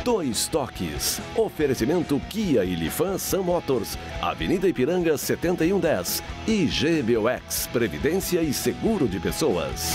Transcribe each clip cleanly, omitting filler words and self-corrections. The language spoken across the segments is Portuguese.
Dois Toques. Oferecimento Kia e Lifan Sun Motors, Avenida Ipiranga 7110. E GBOX, Previdência e Seguro de Pessoas.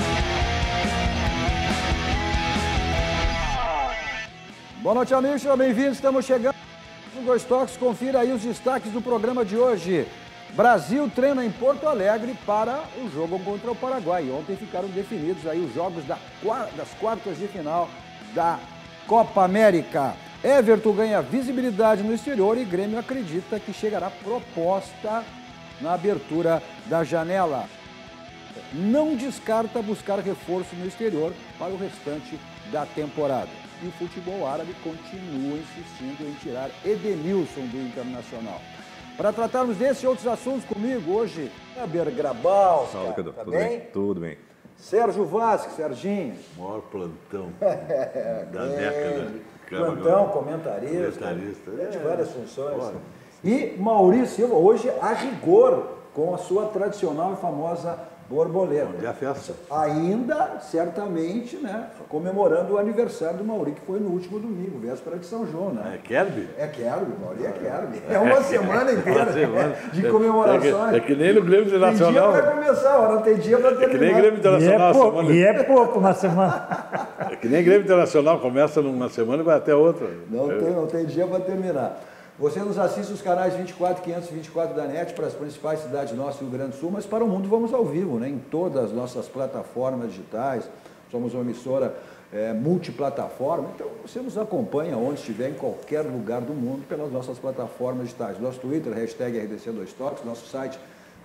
Boa noite, amigos, sejam bem-vindos. Estamos chegando com Dois Toques. Confira aí os destaques do programa de hoje. Brasil treina em Porto Alegre para o jogo contra o Paraguai. Ontem ficaram definidos aí os jogos das quartas de final da Copa América. Everton ganha visibilidade no exterior e Grêmio acredita que chegará proposta na abertura da janela. Não descarta buscar reforço no exterior para o restante da temporada. E o futebol árabe continua insistindo em tirar Edenilson do Internacional. Para tratarmos desses e outros assuntos comigo hoje, Weber Grabal. Salve, Cadu. Tá Tudo bem? bem? Tudo bem. Sérgio Vasque, Serginho. Maior plantão da década. Plantão, comentarista de várias funções. E Maurício Silva, hoje a rigor, com a sua tradicional e famosa borboleta. Onde é a festa? Ainda, certamente, né, comemorando o aniversário do Mauri, que foi no último domingo, véspera de São João, né? É Kerby? É Kerby, Mauri é Kerby. É uma semana inteira de comemorações. É que nem no Grêmio Internacional. Tem dia para começar, agora não tem dia para terminar. É que nem Grêmio Internacional. E é pouco uma semana. É que nem Grêmio Internacional, começa numa semana e vai até outra. Não tem dia para terminar. Você nos assiste nos canais 24 e 524 da NET para as principais cidades do nosso Rio Grande do Sul, mas para o mundo vamos ao vivo, né? Em todas as nossas plataformas digitais. Somos uma emissora multiplataforma, então você nos acompanha onde estiver, em qualquer lugar do mundo, pelas nossas plataformas digitais. Nosso Twitter, hashtag RDC2Toques, nosso site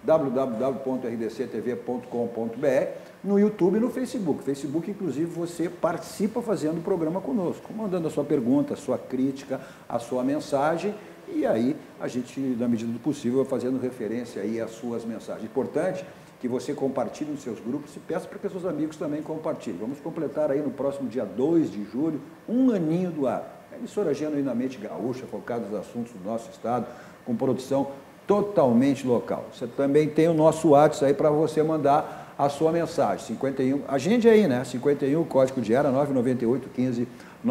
www.rdctv.com.br, no YouTube e no Facebook. Facebook, inclusive, você participa fazendo o programa conosco, mandando a sua pergunta, a sua crítica, a sua mensagem, e aí a gente, na medida do possível, vai fazendo referência aí às suas mensagens. Importante que você compartilhe nos seus grupos e peça para que seus amigos também compartilhem. Vamos completar aí no próximo dia 2 de julho, 1 aninho do ar. A emissora genuinamente gaúcha, focada nos assuntos do nosso estado, com produção totalmente local. Você também tem o nosso WhatsApp aí para você mandar a sua mensagem. 51, agende aí, né? 51, código de área 998 15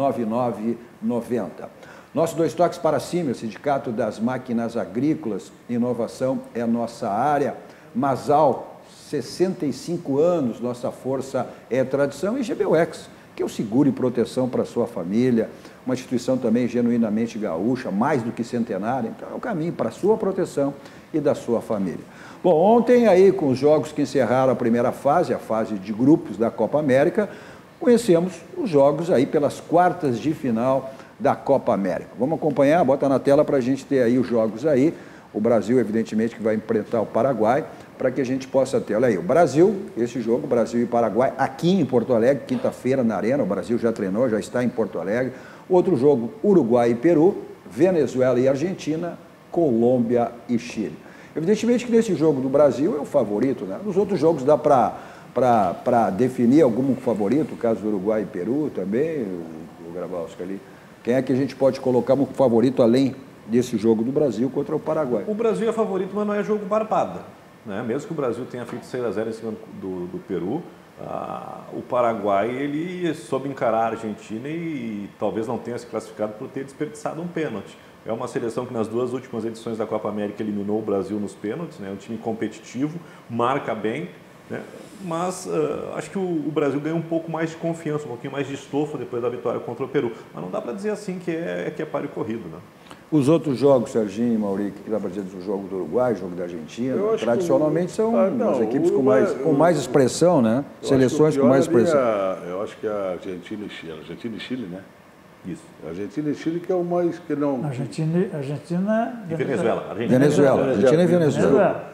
9990. Nosso Dois Toques para cima, o Sindicato das Máquinas Agrícolas, inovação é nossa área. Masal, 65 anos, nossa força é tradição. E GBOX, que é o seguro e proteção para a sua família, uma instituição também genuinamente gaúcha, mais do que centenária, então é o caminho para a sua proteção e da sua família. Bom, ontem aí com os jogos que encerraram a primeira fase, a fase de grupos da Copa América, conhecemos os jogos aí pelas quartas de final da Copa América. Vamos acompanhar, bota na tela para a gente ter aí os jogos aí. O Brasil, evidentemente, que vai enfrentar o Paraguai, para que a gente possa ter. Olha aí, o Brasil, esse jogo, Brasil e Paraguai, aqui em Porto Alegre, quinta-feira na Arena, o Brasil já treinou, já está em Porto Alegre. Outro jogo, Uruguai e Peru, Venezuela e Argentina, Colômbia e Chile. Evidentemente que nesse jogo do Brasil é o favorito, né? Nos outros jogos dá para definir algum favorito, o caso do Uruguai e Peru também, o Grabowski ali. Quem é que a gente pode colocar como favorito além desse jogo do Brasil contra o Paraguai? O Brasil é favorito, mas não é jogo barbada, né? Mesmo que o Brasil tenha feito 6-0 em cima do Peru, o Paraguai ele soube encarar a Argentina e talvez não tenha se classificado por ter desperdiçado um pênalti. É uma seleção que nas duas últimas edições da Copa América eliminou o Brasil nos pênaltis, né? Um time competitivo, marca bem, né? Mas acho que o Brasil ganhou um pouco mais de confiança, um pouquinho mais de estofo depois da vitória contra o Peru. Mas não dá para dizer assim que é páreo corrido, né? Os outros jogos, Serginho e Maurício, que dá para dizer do jogo do Uruguai, jogo da Argentina, tradicionalmente são as equipes com mais expressão, né? Seleções com mais expressão. Eu acho que a Argentina e Chile, né? Isso. Argentina e Chile que é o mais que não... Argentina e Venezuela. Venezuela. Argentina e Venezuela.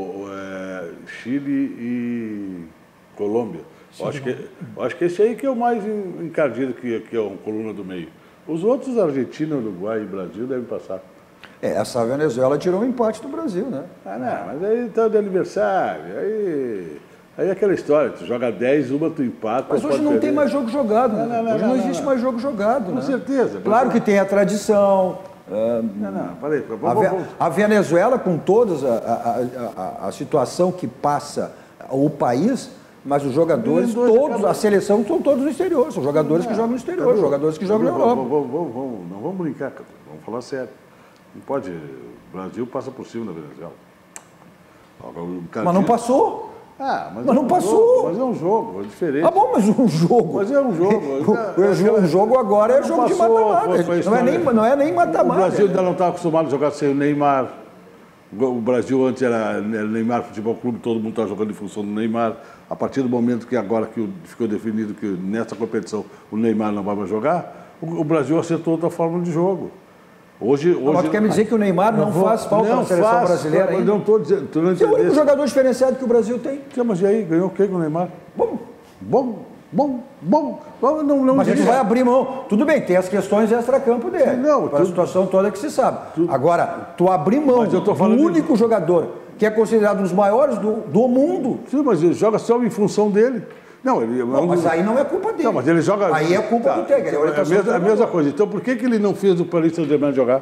Chile e Colômbia. Eu acho que esse aí que é o mais encardido, que é uma coluna do meio. Os outros, Argentina, Uruguai e Brasil, devem passar. Essa Venezuela tirou um empate do Brasil, né? Não, mas aí tá de aniversário, aí é aquela história, tu joga 10, uma tu empata. Mas hoje não tem mais jogo jogado, né? Hoje não existe mais jogo jogado, né? Com certeza. Claro que tem a tradição. Peraí. A Venezuela, com toda a situação que passa o país, Mas os jogadores, todos, a seleção são todos no exterior. São jogadores que jogam no exterior, jogadores que jogam na Europa. Não vamos brincar, Cadu. Vamos falar sério. Não pode. O Brasil passa por cima da Venezuela. Mas não passou. Mas não passou. Mas é um jogo, é diferente. Ah, bom, mas um jogo. Mas é um jogo. O jogo agora é jogo de mata-mata. Não é nem mata-mata. O Brasil ainda não está acostumado a jogar sem o Neymar. O Brasil antes era Neymar Futebol Clube, todo mundo estava jogando em função do Neymar. A partir do momento que agora que ficou definido que nessa competição o Neymar não vai mais jogar, o Brasil acertou outra forma de jogo. Hoje mas tu quer me dizer que o Neymar não faz falta na seleção brasileira ainda? Não estou dizendo. Você é o único jogador diferenciado que o Brasil tem. Mas e aí, ganhou o quê com o Neymar? Bom. Não mas a gente vai abrir mão. Tudo bem, tem as questões extra-campo dele. A situação toda que se sabe. Agora, tu abrir mão do único jogador que é considerado um dos maiores do mundo. Sim, mas ele joga só em função dele. Mas aí não é culpa dele. Não, mas ele joga... Aí é culpa do técnico. É a mesma coisa. Então, por que ele não fez o Paris Saint-Germain jogar?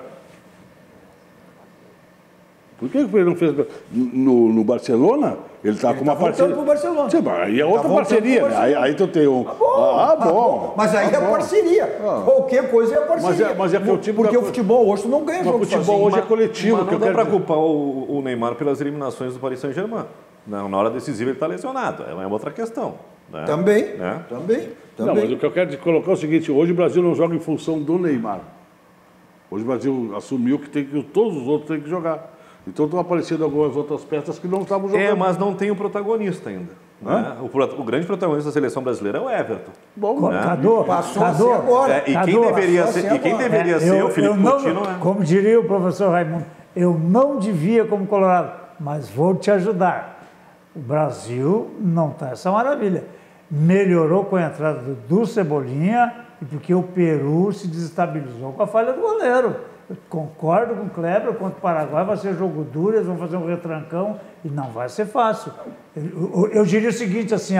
Por que ele não fez no Barcelona? Ele está com uma parceria. Pro Barcelona. Sim, mas aí é outra parceria. Aí tu tem um. Bom. Mas aí é parceria. Qualquer coisa é parceria. Mas é que o tipo porque o futebol hoje tu não ganha jogo sozinho. O futebol hoje é coletivo. Mas não dá para culpar o Neymar pelas eliminações do Paris Saint-Germain. Na hora decisiva ele está lesionado. É uma outra questão. Né? Também. Não, mas o que eu quero colocar é o seguinte: hoje o Brasil não joga em função do Neymar. Hoje o Brasil assumiu que todos os outros têm que jogar. Então estão aparecendo algumas outras peças que não estavam jogando. Mas não tem o protagonista ainda. Né? O grande protagonista da seleção brasileira é o Everton. Passou a ser agora. E quem deveria ser o Felipe Coutinho, né? Como diria o professor Raimundo, eu não devia como colorado, mas vou te ajudar. O Brasil não está essa maravilha. Melhorou com a entrada do Cebolinha e porque o Peru se desestabilizou com a falha do goleiro. Eu concordo com o Kleber, contra o Paraguai vai ser jogo duro, eles vão fazer um retrancão e não vai ser fácil. Eu diria o seguinte, assim,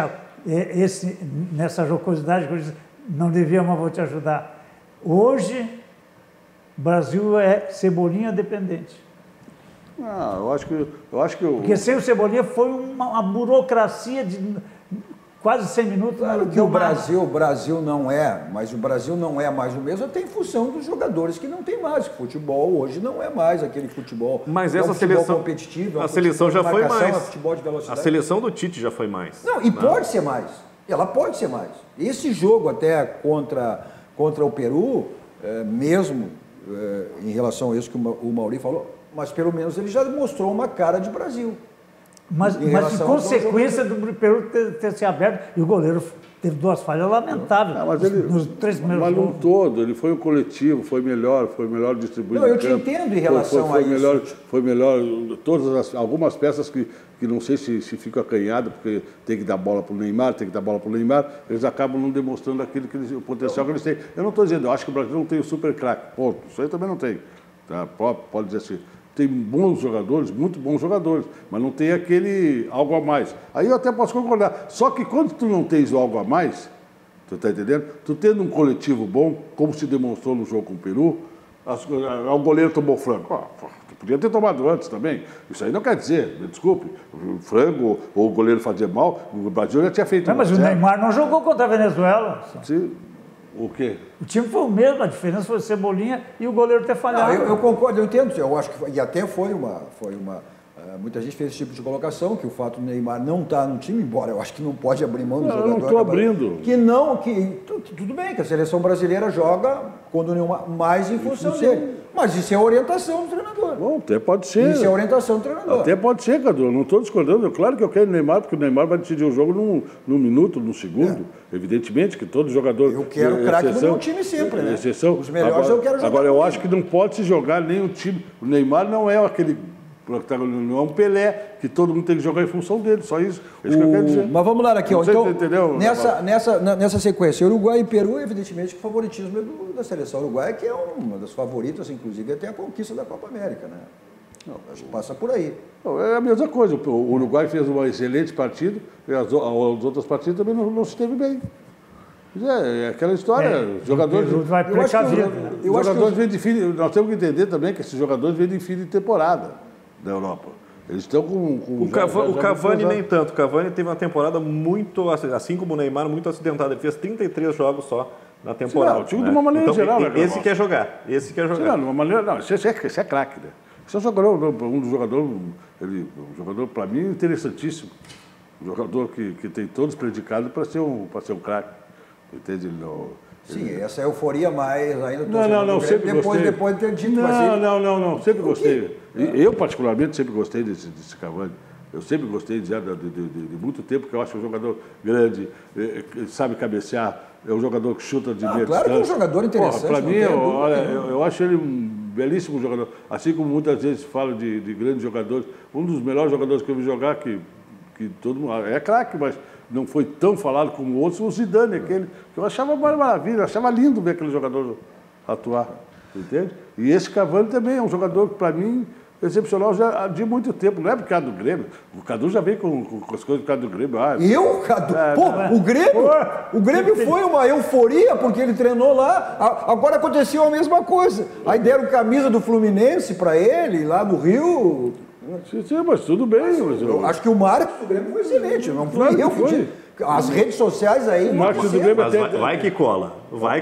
nessa jocosidade que eu disse, não devia, mas vou te ajudar. Hoje, o Brasil é Cebolinha dependente. Eu acho que porque sem o Cebolinha foi uma burocracia de quase 100 minutos. Claro que o Brasil não é, mas o Brasil não é mais o mesmo, até em função dos jogadores que não tem mais. O futebol hoje não é mais aquele futebol. Mas essa seleção competitivo, a seleção já foi mais. Futebol de velocidade. A seleção do Tite já foi mais. Não, e pode ser mais. Ela pode ser mais. Esse jogo até contra o Peru, mesmo em relação a isso que o Mauri falou, mas pelo menos ele já mostrou uma cara de Brasil. Mas em consequência do Peru ter se aberto, e o goleiro teve duas falhas lamentáveis nos 3 primeiros jogos. Mas gols. no todo, ele foi o coletivo, foi melhor distribuído. Não, eu te entendo em relação a isso. Foi melhor, algumas peças que não sei se ficam acanhadas, porque tem que dar bola para o Neymar, eles acabam não demonstrando o potencial que eles têm. Eu não estou dizendo, eu acho que o Brasil não tem o super craque, ponto. Isso aí também não tem. Tá? Pode dizer assim. Tem bons jogadores, muito bons jogadores, mas não tem aquele algo a mais. Aí eu até posso concordar. Só que quando tu não tens o algo a mais, tu está entendendo? Tu tendo um coletivo bom, como se demonstrou no jogo com o Peru, o goleiro tomou frango. Tu podia ter tomado antes também. Isso aí não quer dizer, me desculpe, o frango ou o goleiro fazia mal, o Brasil já tinha feito. Mas o Neymar não jogou contra a Venezuela. Sim. O quê? O time foi o mesmo, a diferença foi o Cebolinha e o goleiro ter falhado. Eu concordo, eu entendo. Eu acho que, e até foi uma muita gente fez esse tipo de colocação, que o fato do Neymar não estar no time, embora eu acho que não pode abrir mão do jogador. Eu não estou abrindo. Tudo bem, que a seleção brasileira joga quando nenhuma mais em função dele. Mas isso é orientação do treinador. Bom, até pode ser. Isso é orientação do treinador. Até pode ser, Cadu. Eu não estou discordando. Claro que eu quero o Neymar, porque o Neymar vai decidir o jogo num minuto, num segundo. Evidentemente que todo jogador... Eu quero craque no meu time sempre, né? Exceção. Os melhores eu quero jogar. Agora, eu acho que não pode se jogar nem o time... O Neymar não é aquele... Não é um Pelé, que todo mundo tem que jogar em função dele, só isso. É isso que eu quero dizer. Mas vamos lá aqui, ó. Então, entendeu? Nessa sequência, Uruguai e Peru, evidentemente, que o favoritismo é da seleção uruguaia, que é uma das favoritas, inclusive, até a conquista da Copa América, né? Acho que passa por aí. Não, é a mesma coisa. O Uruguai fez uma excelente partida, e as outras partidas também não se teve bem. É aquela história. Jogadores vai precavido. Nós temos que entender também que esses jogadores vêm de fim de temporada da Europa. Eles estão com o Cavani nem tanto. O Cavani teve uma temporada muito, assim como o Neymar, muito acidentada. Ele fez 33 jogos só na temporada. Não, o time de uma maneira geral. Esse quer jogar. Esse quer jogar. Não, de uma maneira, não, esse é craque, né? Esse é um dos jogadores, um jogador, para mim, interessantíssimo. Um jogador que tem todos os predicados para ser um craque. Entende? Sim, essa euforia mais ainda... Não, sempre gostei. Depois de ter dito... Não, sempre gostei. Eu, particularmente, sempre gostei desse Cavani. Eu sempre gostei de muito tempo, porque eu acho um jogador grande, sabe cabecear, é um jogador que chuta de meia claro distância. Que é um jogador interessante. Para mim, eu acho ele um belíssimo jogador. Assim como muitas vezes falo de grandes jogadores, um dos melhores jogadores que eu vi jogar, que todo mundo... É craque, mas não foi tão falado como outros, o Zidane, aquele que eu achava uma maravilha, eu achava lindo ver aquele jogador atuar, entende? E esse Cavani também é um jogador que, para mim, excepcional já de muito tempo, não é por causa do Grêmio. O Cadu já veio com as coisas por causa do Grêmio. Cadu? O Grêmio foi uma euforia porque ele treinou lá. Agora aconteceu a mesma coisa. Aí deram camisa do Fluminense para ele, lá do Rio. Sim, mas tudo bem. Eu acho que o marketing do Grêmio foi excelente. Não foi eu que disse. As redes sociais aí... O marketing do Grêmio até... Vai que cola.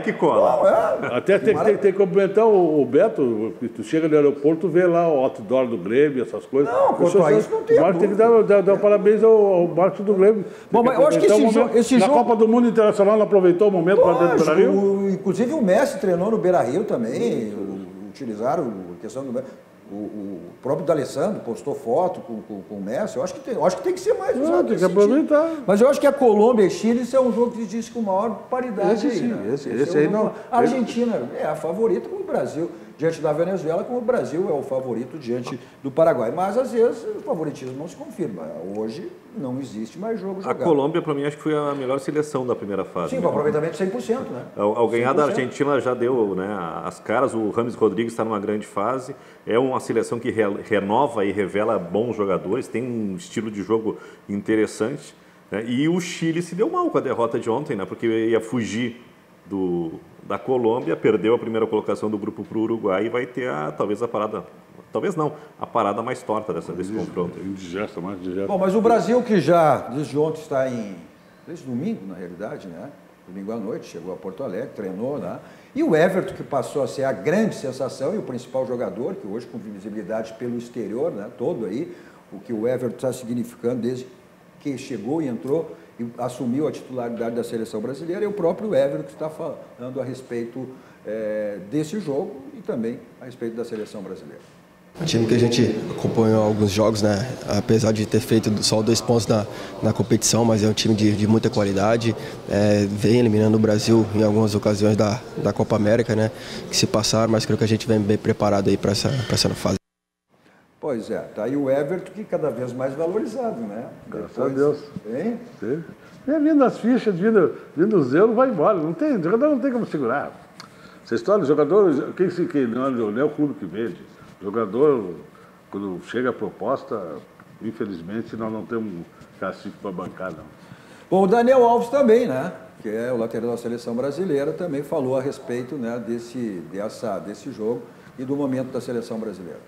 Até tem que complementar o Beto, que tu chega no aeroporto, vê lá o outdoor do Grêmio, essas coisas. Não, quanto a isso não tem. O marketing tem que dar parabéns ao marketing do Grêmio. Bom, mas eu acho que esse jogo... Na Copa do Mundo Internacional não aproveitou o momento para dentro do Beira-Rio? Inclusive o Messi treinou no Beira-Rio também, utilizaram a questão do... O próprio D'Alessandro postou foto com o Messi. Eu acho que tem que ser mais usado. Tem que aproveitar. Mas eu acho que a Colômbia e Chile, isso é um jogo que diz com maior paridade. Esse aí não. A Argentina é a favorita como o Brasil. Diante da Venezuela, como o Brasil é o favorito diante do Paraguai. Mas, às vezes, o favoritismo não se confirma. Hoje não existe mais jogo jogado. A Colômbia, para mim, acho que foi a melhor seleção da primeira fase. Sim, com aproveitamento de 100%, né? Ao ganhar 100%. Da Argentina já deu, né, as caras. O James Rodrigues está numa grande fase. É uma seleção que renova e revela bons jogadores. Tem um estilo de jogo interessante. Né? E o Chile se deu mal com a derrota de ontem, né? Porque ia fugir da Colômbia, perdeu a primeira colocação do grupo para o Uruguai e vai ter talvez a parada mais torta desse confronto. Indigesta, mais indigesta. Bom, mas o Brasil que já, desde ontem, está desde domingo, na realidade, né? Domingo à noite, chegou a Porto Alegre, treinou, né? E o Everton, que passou a ser a grande sensação e o principal jogador, que hoje com visibilidade pelo exterior, né? Todo aí, o que o Everton está significando desde que chegou e entrou e assumiu a titularidade da seleção brasileira, e o próprio Everton que está falando a respeito desse jogo e também a respeito da seleção brasileira. Um time que a gente acompanhou alguns jogos, né? Apesar de ter feito só 2 pontos na competição, mas é um time de muita qualidade, vem eliminando o Brasil em algumas ocasiões da Copa América, né? Que se passaram, mas creio que a gente vem bem preparado aí para essa fase. Pois é, tá aí o Everton que cada vez mais valorizado, né? Graças a Deus. Hein? Sim. Vindo as fichas, vindo os euros, vai embora. O jogador não tem como segurar. Essa história, o jogador, não é o clube que vende. O jogador, quando chega a proposta, infelizmente, nós não temos cacife para bancar, não. Bom, o Daniel Alves também, né? Que é o lateral da seleção brasileira, também falou a respeito, né, desse jogo e do momento da seleção brasileira.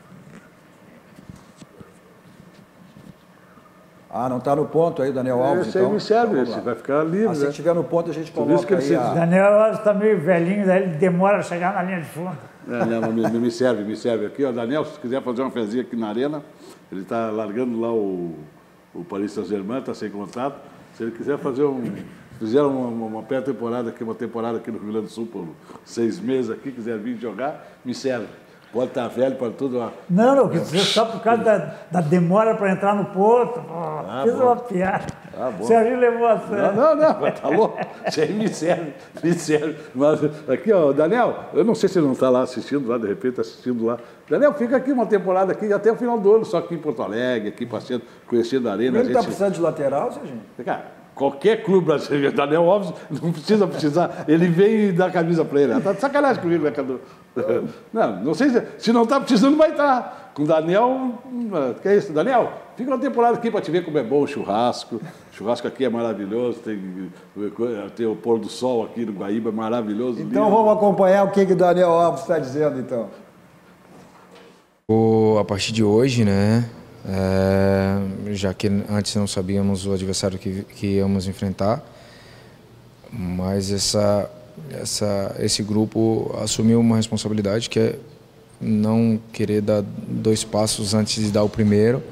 Não está no ponto aí, Daniel Alves, esse então? Esse aí me serve, esse vai ficar livre. Se estiver no ponto, a gente coloca aí Daniel Alves está meio velhinho, daí ele demora a chegar na linha de fundo. Me serve aqui, ó, Daniel, se quiser fazer uma fezinha aqui na arena, ele está largando lá o Paris Saint-Germain, está sem contrato. Se ele quiser fazer fizeram uma pré-temporada aqui, uma temporada aqui no Rio Grande do Sul por 6 meses aqui, quiser vir jogar, me serve. Pode estar velho, pode tudo. Não, quer dizer, só por causa da demora para entrar no ponto. Fiz uma piada. Serginho levou a sério. Não, tá louco. Isso aí me serve. Mas aqui, ó, Daniel, eu não sei se ele não está lá assistindo, lá, de repente está assistindo lá. Daniel, fica aqui uma temporada aqui até o final do ano, só aqui em Porto Alegre, aqui passeando, conhecendo a arena. Ele está precisando de lateral, Serginho? Cara, qualquer clube brasileiro, Daniel Alves, não precisa precisar, ele vem e dá a camisa para ele. Está de sacanagem comigo, né, Cadu? Não sei se não está precisando, vai estar. Com o Daniel, que é isso? Daniel, fica uma temporada aqui para te ver como é bom o churrasco. O churrasco aqui é maravilhoso, tem o pôr do sol aqui no Guaíba, é maravilhoso. Então vamos acompanhar o que o Daniel Alves está dizendo, então. A partir de hoje, né, já que antes não sabíamos o adversário que íamos enfrentar, mas esse grupo assumiu uma responsabilidade que é não querer dar 2 passos antes de dar o primeiro,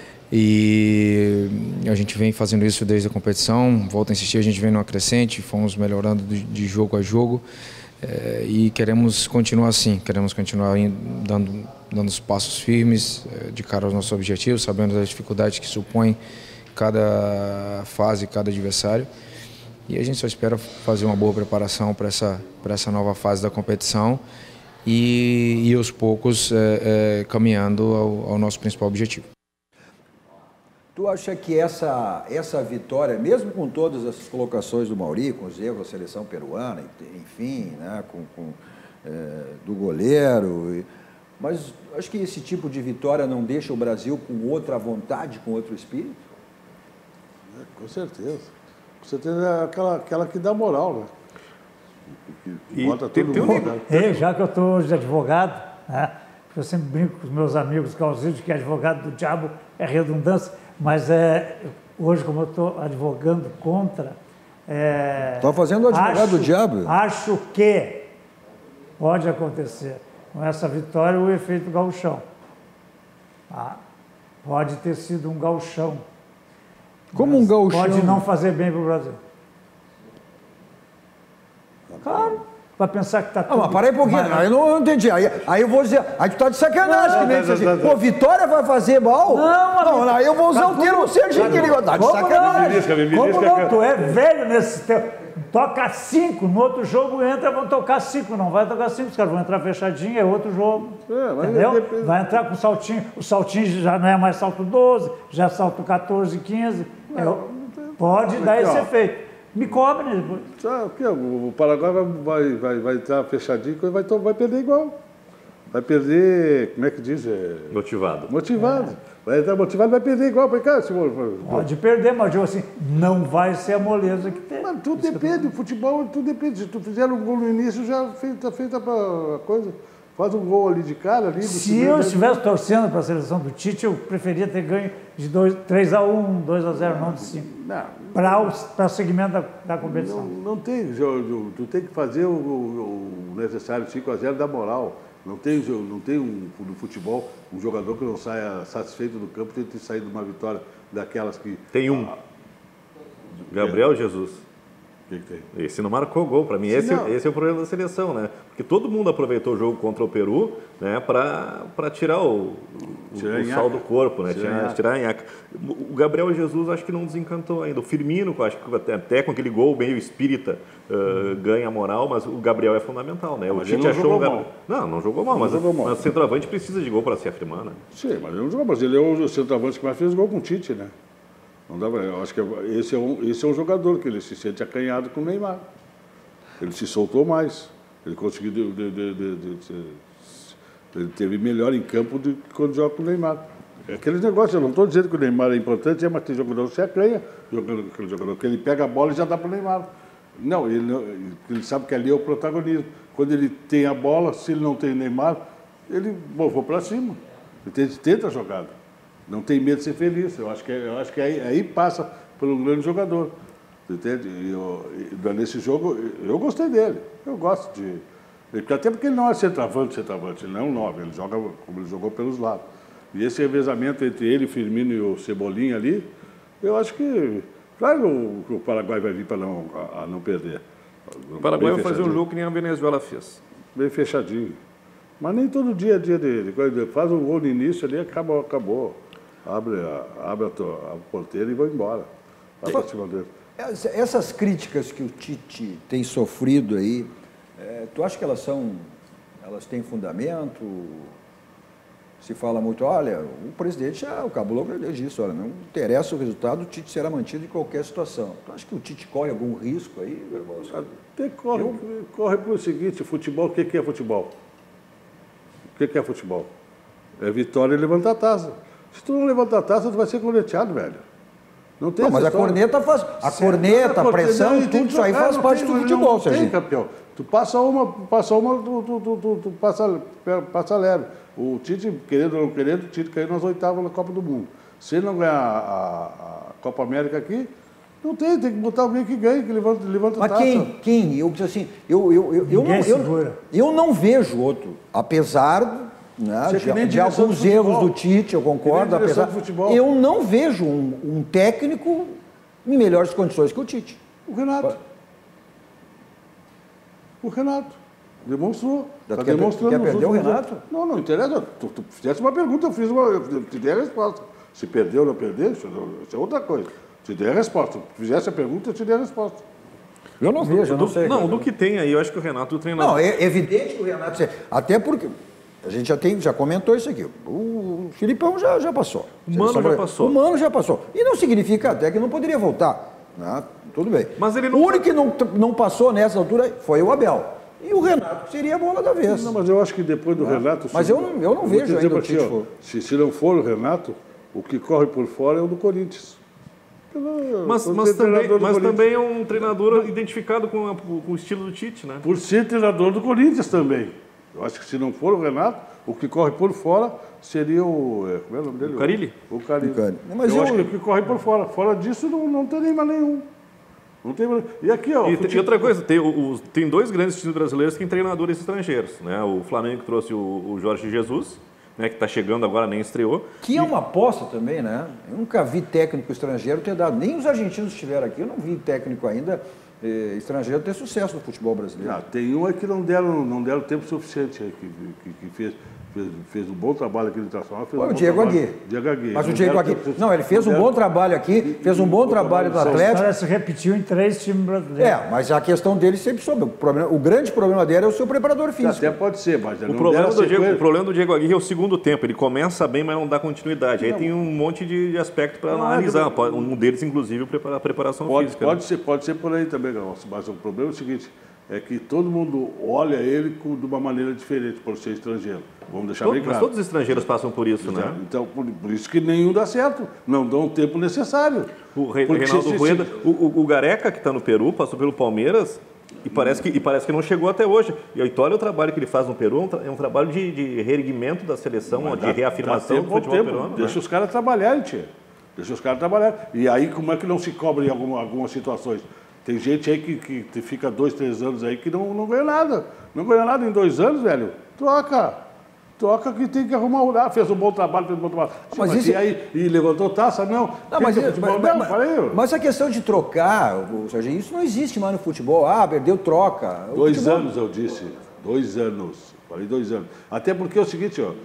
e a gente vem fazendo isso desde a competição. Volto a insistir, a gente vem numa crescente, fomos melhorando de jogo a jogo, e queremos continuar assim, queremos continuar dando os passos firmes de cara aos nossos objetivos, sabendo das dificuldades que supõe cada fase, cada adversário, e a gente só espera fazer uma boa preparação para essa nova fase da competição e aos poucos caminhando ao nosso principal objetivo. Tu acha que essa vitória, mesmo com todas essas colocações do Mauri, com os erros da seleção peruana, enfim, né, do goleiro, mas acho que esse tipo de vitória não deixa o Brasil com outra vontade, com outro espírito? Com certeza. Com certeza é aquela que dá moral, né? Que bota todo mundo. Já que eu estou hoje de advogado, né, eu sempre brinco com os meus amigos causídeos que advogado do diabo é redundância, mas hoje, como eu estou advogando contra... Está fazendo o advogado do diabo? Acho que pode acontecer com essa vitória o efeito gauchão. Pode ter sido um gauchão. Como um gauchão? Pode não fazer bem para o Brasil. Claro, para pensar que está tudo... Mas para aí um pouquinho, aí eu não entendi. Aí eu vou dizer, aí tu está de sacanagem, que nem disse assim, pô, Vitória vai fazer mal? Não, aí eu vou usar o termo Serginho, que ele vai estar de sacanagem. Como não? Tu é velho nesse tempo. Toca 5, no outro jogo vão tocar 5, não vai tocar 5, os caras vão entrar fechadinho, é outro jogo, entendeu? Vai entrar com saltinho, o saltinho já não é mais salto 12, já é salto 14, 15, pode dar esse efeito. Me cobre depois. O Paraguai vai entrar fechadinho e vai perder igual. Vai perder, como é que diz? Motivado. Vai entrar motivado, vai perder igual. Pode perder, mas eu assim, não vai ser a moleza que tem. Mas tudo depende, o futebol tudo depende. Se tu fizer um gol no início, já feita a coisa. Faz um gol ali de cara. Ali, se eu estivesse torcendo para a seleção do Tite, eu preferia ter ganho de 3-1, 2-0, não de 5. Para o segmento da competição. Não tem, tu tem que fazer o necessário 5-0 da moral. Não tem no futebol um jogador que não saia satisfeito do campo, tem que sair de uma vitória daquelas que... Tem Gabriel Jesus. O que tem? Esse não marcou gol. Para mim, esse é o problema da seleção, né? Porque todo mundo aproveitou o jogo contra o Peru, né, para tirar o sal do corpo, né? Tirar a nhaca. O Gabriel Jesus acho que não desencantou ainda. O Firmino, acho que até com aquele gol meio espírita, ganha moral, mas o Gabriel é fundamental, né? O Tite achou não jogou mal, mas o centroavante precisa de gol para se afirmar, né? Sim, mas ele não jogou, mas ele é o centroavante que mais fez gol com o Tite, né? Não dá, eu acho que esse é um jogador que ele se sente acanhado com o Neymar. Ele se soltou mais. Ele conseguiu... Ele teve melhor em campo do que quando joga com o Neymar. É aquele negócio, eu não estou dizendo que o Neymar é importante, mas tem jogador que se acanha, aquele jogador que ele pega a bola e já dá para o Neymar. Não, ele sabe que ali é o protagonismo. Quando ele tem a bola, se ele não tem o Neymar, ele vou para cima. Ele tenta a jogada. Não tem medo de ser feliz. Eu acho que aí passa por um grande jogador. Entende? Nesse jogo, eu gostei dele. Eu gosto de... Até porque ele não é centroavante, ele não é um 9, ele joga como ele jogou pelos lados. E esse revezamento entre ele, o Firmino e o Cebolinha ali, eu acho que... Claro que o Paraguai vai vir para não perder. O Paraguai vai fazer um jogo que nem a Venezuela fez. Bem fechadinho. Mas nem todo dia é dia dele. Faz um gol no início ali, acabou. Abre a porteira e vai embora. Vai para cima dele. Essas críticas que o Tite tem sofrido aí, tu acha que elas têm fundamento? Se fala muito, olha, o presidente já acabou disso, olha, não interessa o resultado, o Tite será mantido em qualquer situação. Tu acha que o Tite corre algum risco aí? Até corre pelo seguinte, futebol, o que é futebol? O que é futebol? É vitória e levantar a taça. Se tu não levantar a taça, tu vai ser corneteado, velho. Não tem Não, mas a história. corneta faz. A corneta, a pressão, tudo isso aí faz parte do futebol, não tem, Serginho. campeão. Tu passa uma, tu passa leve. O Tite, querendo ou não querendo, o Tite caiu nas oitavas na Copa do Mundo. Se ele não ganhar a Copa América aqui, não tem que botar alguém que ganhe, que levanta Mas taça. quem? Eu disse assim, Ninguém segura. eu não vejo outro, apesar né, Isso é que nem de direção alguns de futebol. erros do Tite, eu concordo, Que nem direção apesar. de futebol. Eu não vejo um técnico em melhores condições que o Tite. O Renato. O Renato. Demonstrou. Está Quer demonstrando. perder nos o últimos Renato? anos. Não interessa. Tu fizesse uma pergunta, eu te dei a resposta. Se perdeu ou não perdeu, isso é outra coisa. Te dei a resposta. Se fizesse a pergunta, eu te dei a resposta. Eu não vejo, eu não sei. Não, do que tem aí, eu acho que o Renato é o treinador. Não, é evidente que o Renato... Até porque a gente já comentou isso aqui. O Filipão já passou. O Mano já passou. O Mano já passou. E não significa até que não poderia voltar. Né? Tudo bem. Mas ele não... O único que não passou nessa altura foi o Abel. E o Renato seria a bola da vez. Não, mas eu acho que depois do Renato... Mas eu não vejo ainda o Tite. Se não for o Renato, o que corre por fora é o do Corinthians. Mas também é um treinador identificado com o estilo do Tite, né? Por ser treinador do Corinthians também. Eu acho que se não for o Renato, o que corre por fora seria o... Como é o nome dele? O Carille? O Carille. Mas eu acho que o que corre por fora. Fora disso, não tem mais nenhum. Não tem mais... E aqui, ó... E outra coisa, tem dois grandes times brasileiros que têm treinadores estrangeiros, né? O Flamengo trouxe o Jorge Jesus, né, que está chegando agora, nem estreou. Que é uma aposta também, né? Eu nunca vi técnico estrangeiro ter dado. Nem os argentinos estiveram aqui, eu não vi técnico ainda estrangeiro ter sucesso no futebol brasileiro. Tem um que não deram tempo suficiente, que fez um bom trabalho aqui no Internacional. Foi o Diego Aguirre. Mas o Diego Aguirre... Não, ele fez um bom trabalho aqui, fez um bom trabalho no Atlético. Parece que repetiu em 3 times brasileiros. Mas a questão dele sempre soube. O grande problema dele é o seu preparador físico. Até pode ser, mas o problema do Diego Aguirre é o segundo tempo. Ele começa bem, mas não dá continuidade. Aí tem um monte de aspectos para analisar. Um deles, inclusive, a preparação física. Pode ser por aí também, mas o problema é o seguinte, é que todo mundo olha ele de uma maneira diferente por ser estrangeiro. Vamos deixar bem claro. Mas todos os estrangeiros passam por isso, né? Então, por isso que nenhum dá certo. Não dão o tempo necessário. O Reinaldo Rueda, o Gareca, que está no Peru, passou pelo Palmeiras e parece que não chegou até hoje. E olha o trabalho que ele faz no Peru, é um trabalho de reerguimento da seleção, de reafirmação do futebol peruano. Deixa os caras trabalharem, tia. Deixa os caras trabalharem. E aí, como é que não se cobra em algumas situações? Tem gente aí que fica 2, 3 anos aí que não ganha nada. Não ganha nada em 2 anos, velho. Troca que tem que arrumar. Fez um bom trabalho, Mas e levantou taça? Não. Mas a questão de trocar, Serginho, isso não existe mais no futebol. Perdeu, troca. 2 anos, eu disse. 2 anos. Falei 2 anos. Até porque é o seguinte, ó.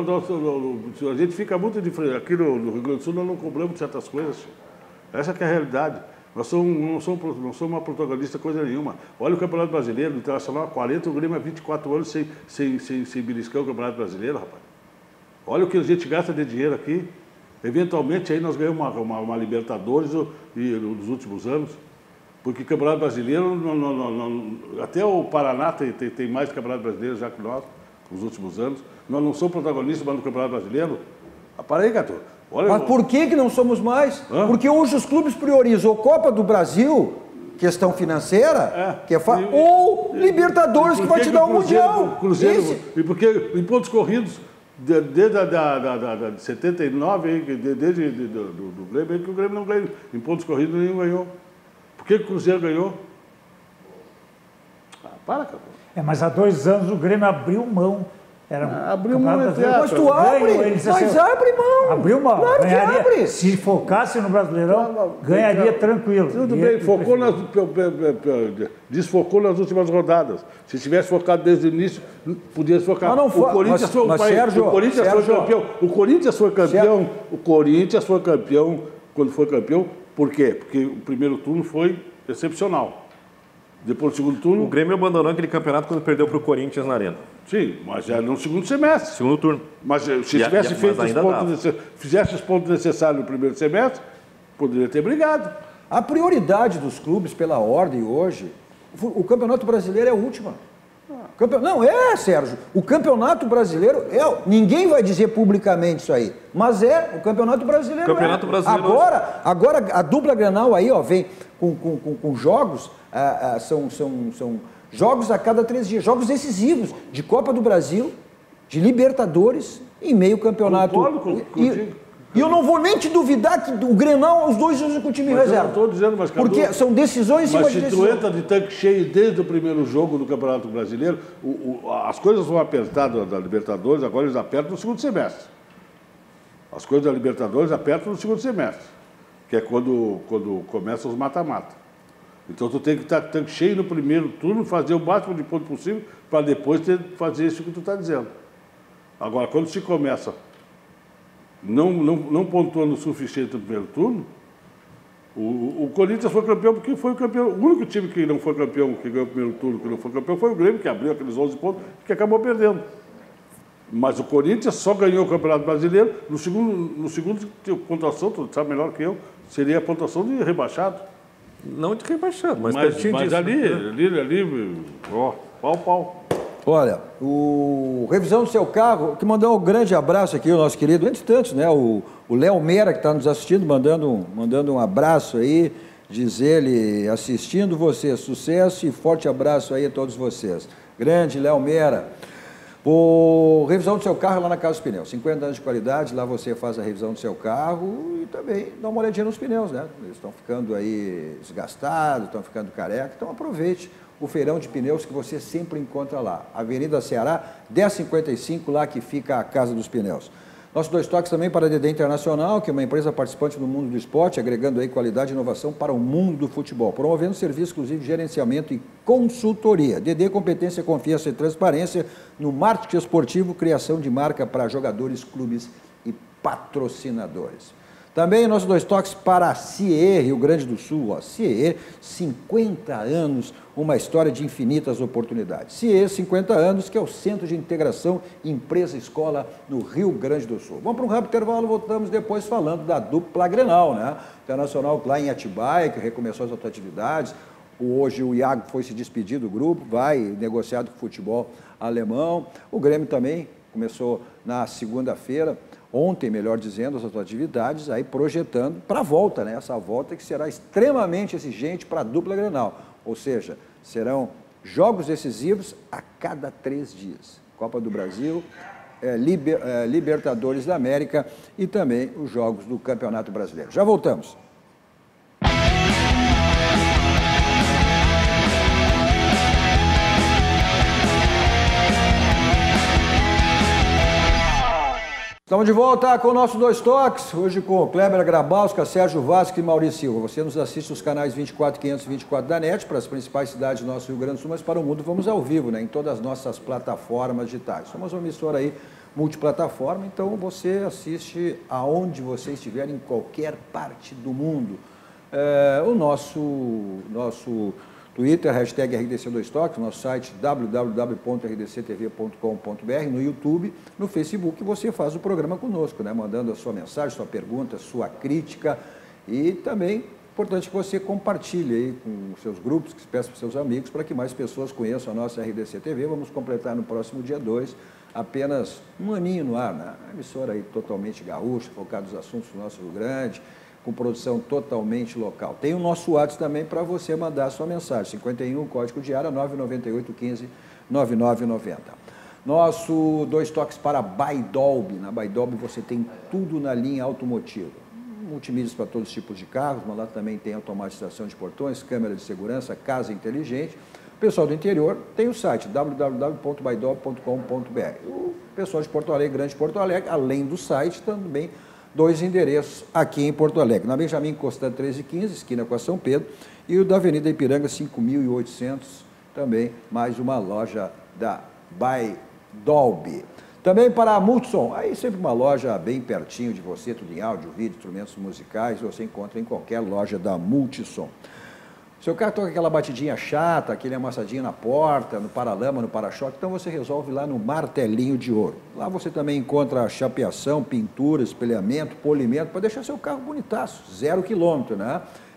A gente fica muito diferente. Aqui no Rio Grande do Sul nós não cobramos certas coisas. Essa que é a realidade. Nós não somos uma protagonista coisa nenhuma. Olha o Campeonato Brasileiro, o Internacional há 40, o Grêmio há 24 anos sem beliscar o Campeonato Brasileiro, rapaz. Olha o que a gente gasta de dinheiro aqui. Eventualmente aí nós ganhamos uma Libertadores nos últimos anos, porque o Campeonato Brasileiro, até o Paraná tem mais Campeonato Brasileiro já que nós, nos últimos anos. Nós não somos protagonistas mais no Campeonato Brasileiro. Para aí, Gato. Mas por que não somos mais? Porque hoje os clubes priorizam a Copa do Brasil, questão financeira, ou Libertadores, que vai te dar o Mundial. E porque em pontos corridos, desde 79, desde do Grêmio, que o Grêmio não ganhou. Em pontos corridos nenhum ganhou. Por que o Cruzeiro ganhou? Para, cara. Mas há 2 anos o Grêmio abriu mão. Abriu mão, mas tu abre, abre mão. Abriu mão. Claro que abre. Se focasse no Brasileirão, ganharia tranquilo. Tudo bem, desfocou nas últimas rodadas. Se tivesse focado desde o início, podia focar. O Corinthians foi campeão. O Corinthians foi campeão quando foi campeão. Por quê? Porque o primeiro turno foi excepcional. Depois do segundo turno... O Grêmio abandonou aquele campeonato quando perdeu para o Corinthians na Arena. Sim, mas já no segundo semestre. Segundo turno. Mas se tivesse fizesse os pontos necessários no primeiro semestre, poderia ter brigado. A prioridade dos clubes, pela ordem hoje, o Campeonato Brasileiro é a última. Não, Sérgio. O Campeonato Brasileiro ninguém vai dizer publicamente isso aí, mas o Campeonato Brasileiro. Agora a dupla Grenal aí, vem com jogos, são jogos a cada 3 dias, jogos decisivos de Copa do Brasil, de Libertadores e meio campeonato. E eu não vou nem te duvidar que o Grenal, os dois usam com o time reserva. Eu estou dizendo, mas porque são decisões em cima de decisões. Mas se tu entra de tanque cheio desde o primeiro jogo do Campeonato Brasileiro, as coisas vão apertar da Libertadores, agora eles apertam no segundo semestre. As coisas da Libertadores apertam no segundo semestre, que é quando começam os mata-mata. Então tu tem que estar tanque cheio no primeiro turno, fazer o máximo de ponto possível, para depois fazer isso que tu está dizendo. Agora, quando se começa não pontuando o suficiente no primeiro turno, o Corinthians foi campeão porque foi o campeão. O único time que não foi campeão, que ganhou o primeiro turno, que não foi campeão, foi o Grêmio, que abriu aqueles 11 pontos, que acabou perdendo. Mas o Corinthians só ganhou o Campeonato Brasileiro. No segundo pontuação, tu sabe melhor que eu, seria a pontuação de rebaixado. Não de rebaixado, mas ali, pau. Olha, o Revisão do Seu Carro, que mandou um grande abraço aqui, o nosso querido, entre tantos, né? O Léo Mera, que está nos assistindo, mandando um abraço aí, diz ele, assistindo você, sucesso e forte abraço aí a todos vocês. Grande Léo Mera. O Revisão do Seu Carro lá na Casa dos Pneus, 50 anos de qualidade, lá você faz a revisão do seu carro e também dá uma olhadinha nos pneus, né? Eles estão ficando aí desgastados, estão ficando careca, então aproveite o feirão de pneus que você sempre encontra lá. Avenida Ceará, 1055, lá que fica a Casa dos Pneus. Nossos 2 toques também para a DD Internacional, que é uma empresa participante do mundo do esporte, agregando aí qualidade e inovação para o mundo do futebol, promovendo serviço exclusivo de gerenciamento e consultoria. DD, competência, confiança e transparência no marketing esportivo, criação de marca para jogadores, clubes e patrocinadores. Também nossos 2 toques para a CIE, Rio Grande do Sul. A CIE, 50 anos, uma história de infinitas oportunidades. CIE, 50 anos, que é o Centro de Integração Empresa-Escola no Rio Grande do Sul. Vamos para um rápido intervalo, voltamos depois falando da dupla Grenal, né? Internacional lá em Atibaia, que recomeçou as outras atividades. Hoje o Iago foi se despedir do grupo, vai negociado com o futebol alemão. O Grêmio também começou na segunda-feira, ontem, melhor dizendo, as suas atividades, aí projetando para a volta, né? Essa volta que será extremamente exigente para a dupla Grenal, ou seja, serão jogos decisivos a cada 3 dias. Copa do Brasil, Libertadores da América e também os jogos do Campeonato Brasileiro. Já voltamos. Estamos de volta com o nosso 2 toques, hoje com o Kleber Grabowska, Sérgio Vasco e Maurício Silva. Você nos assiste nos canais 24, 524 da NET, para as principais cidades do nosso Rio Grande do Sul, mas para o mundo vamos ao vivo, né, em todas as nossas plataformas digitais. Somos uma emissora aí multiplataforma, então você assiste aonde você estiver, em qualquer parte do mundo. O nosso Twitter, hashtag RDC2Toques, nosso site www.rdctv.com.br, no YouTube, no Facebook, você faz o programa conosco, né? Mandando a sua mensagem, sua pergunta, sua crítica e também importante que você compartilhe aí com os seus grupos, que peça para os seus amigos, para que mais pessoas conheçam a nossa RDC TV. Vamos completar no próximo dia 2 apenas um aninho no ar, né? Uma emissora aí totalmente gaúcha, focada nos assuntos do nosso Rio Grande, com produção totalmente local. Tem o nosso WhatsApp também para você mandar a sua mensagem, 51, código de área 998 15 9990. Nosso 2 toques para Baidolb. Na Baidolb você tem tudo na linha automotiva. Multimídias para todos os tipos de carros, mas lá também tem automatização de portões, câmera de segurança, casa inteligente. O pessoal do interior tem o site www.baidolb.com.br. O pessoal de Porto Alegre, Grande Porto Alegre, além do site, também 2 endereços aqui em Porto Alegre. Na Benjamin Constant 1315, esquina com a São Pedro, e o da Avenida Ipiranga 5800, também mais uma loja da Baidolb. Também para a Multissom, aí sempre uma loja bem pertinho de você, tudo em áudio, vídeo, instrumentos musicais, você encontra em qualquer loja da Multissom. Seu carro toca aquela batidinha chata, aquele amassadinho na porta, no paralama, no para-choque, então você resolve lá no Martelinho de Ouro. Lá você também encontra chapeação, pintura, espelhamento, polimento, para deixar seu carro bonitaço, 0 km, né?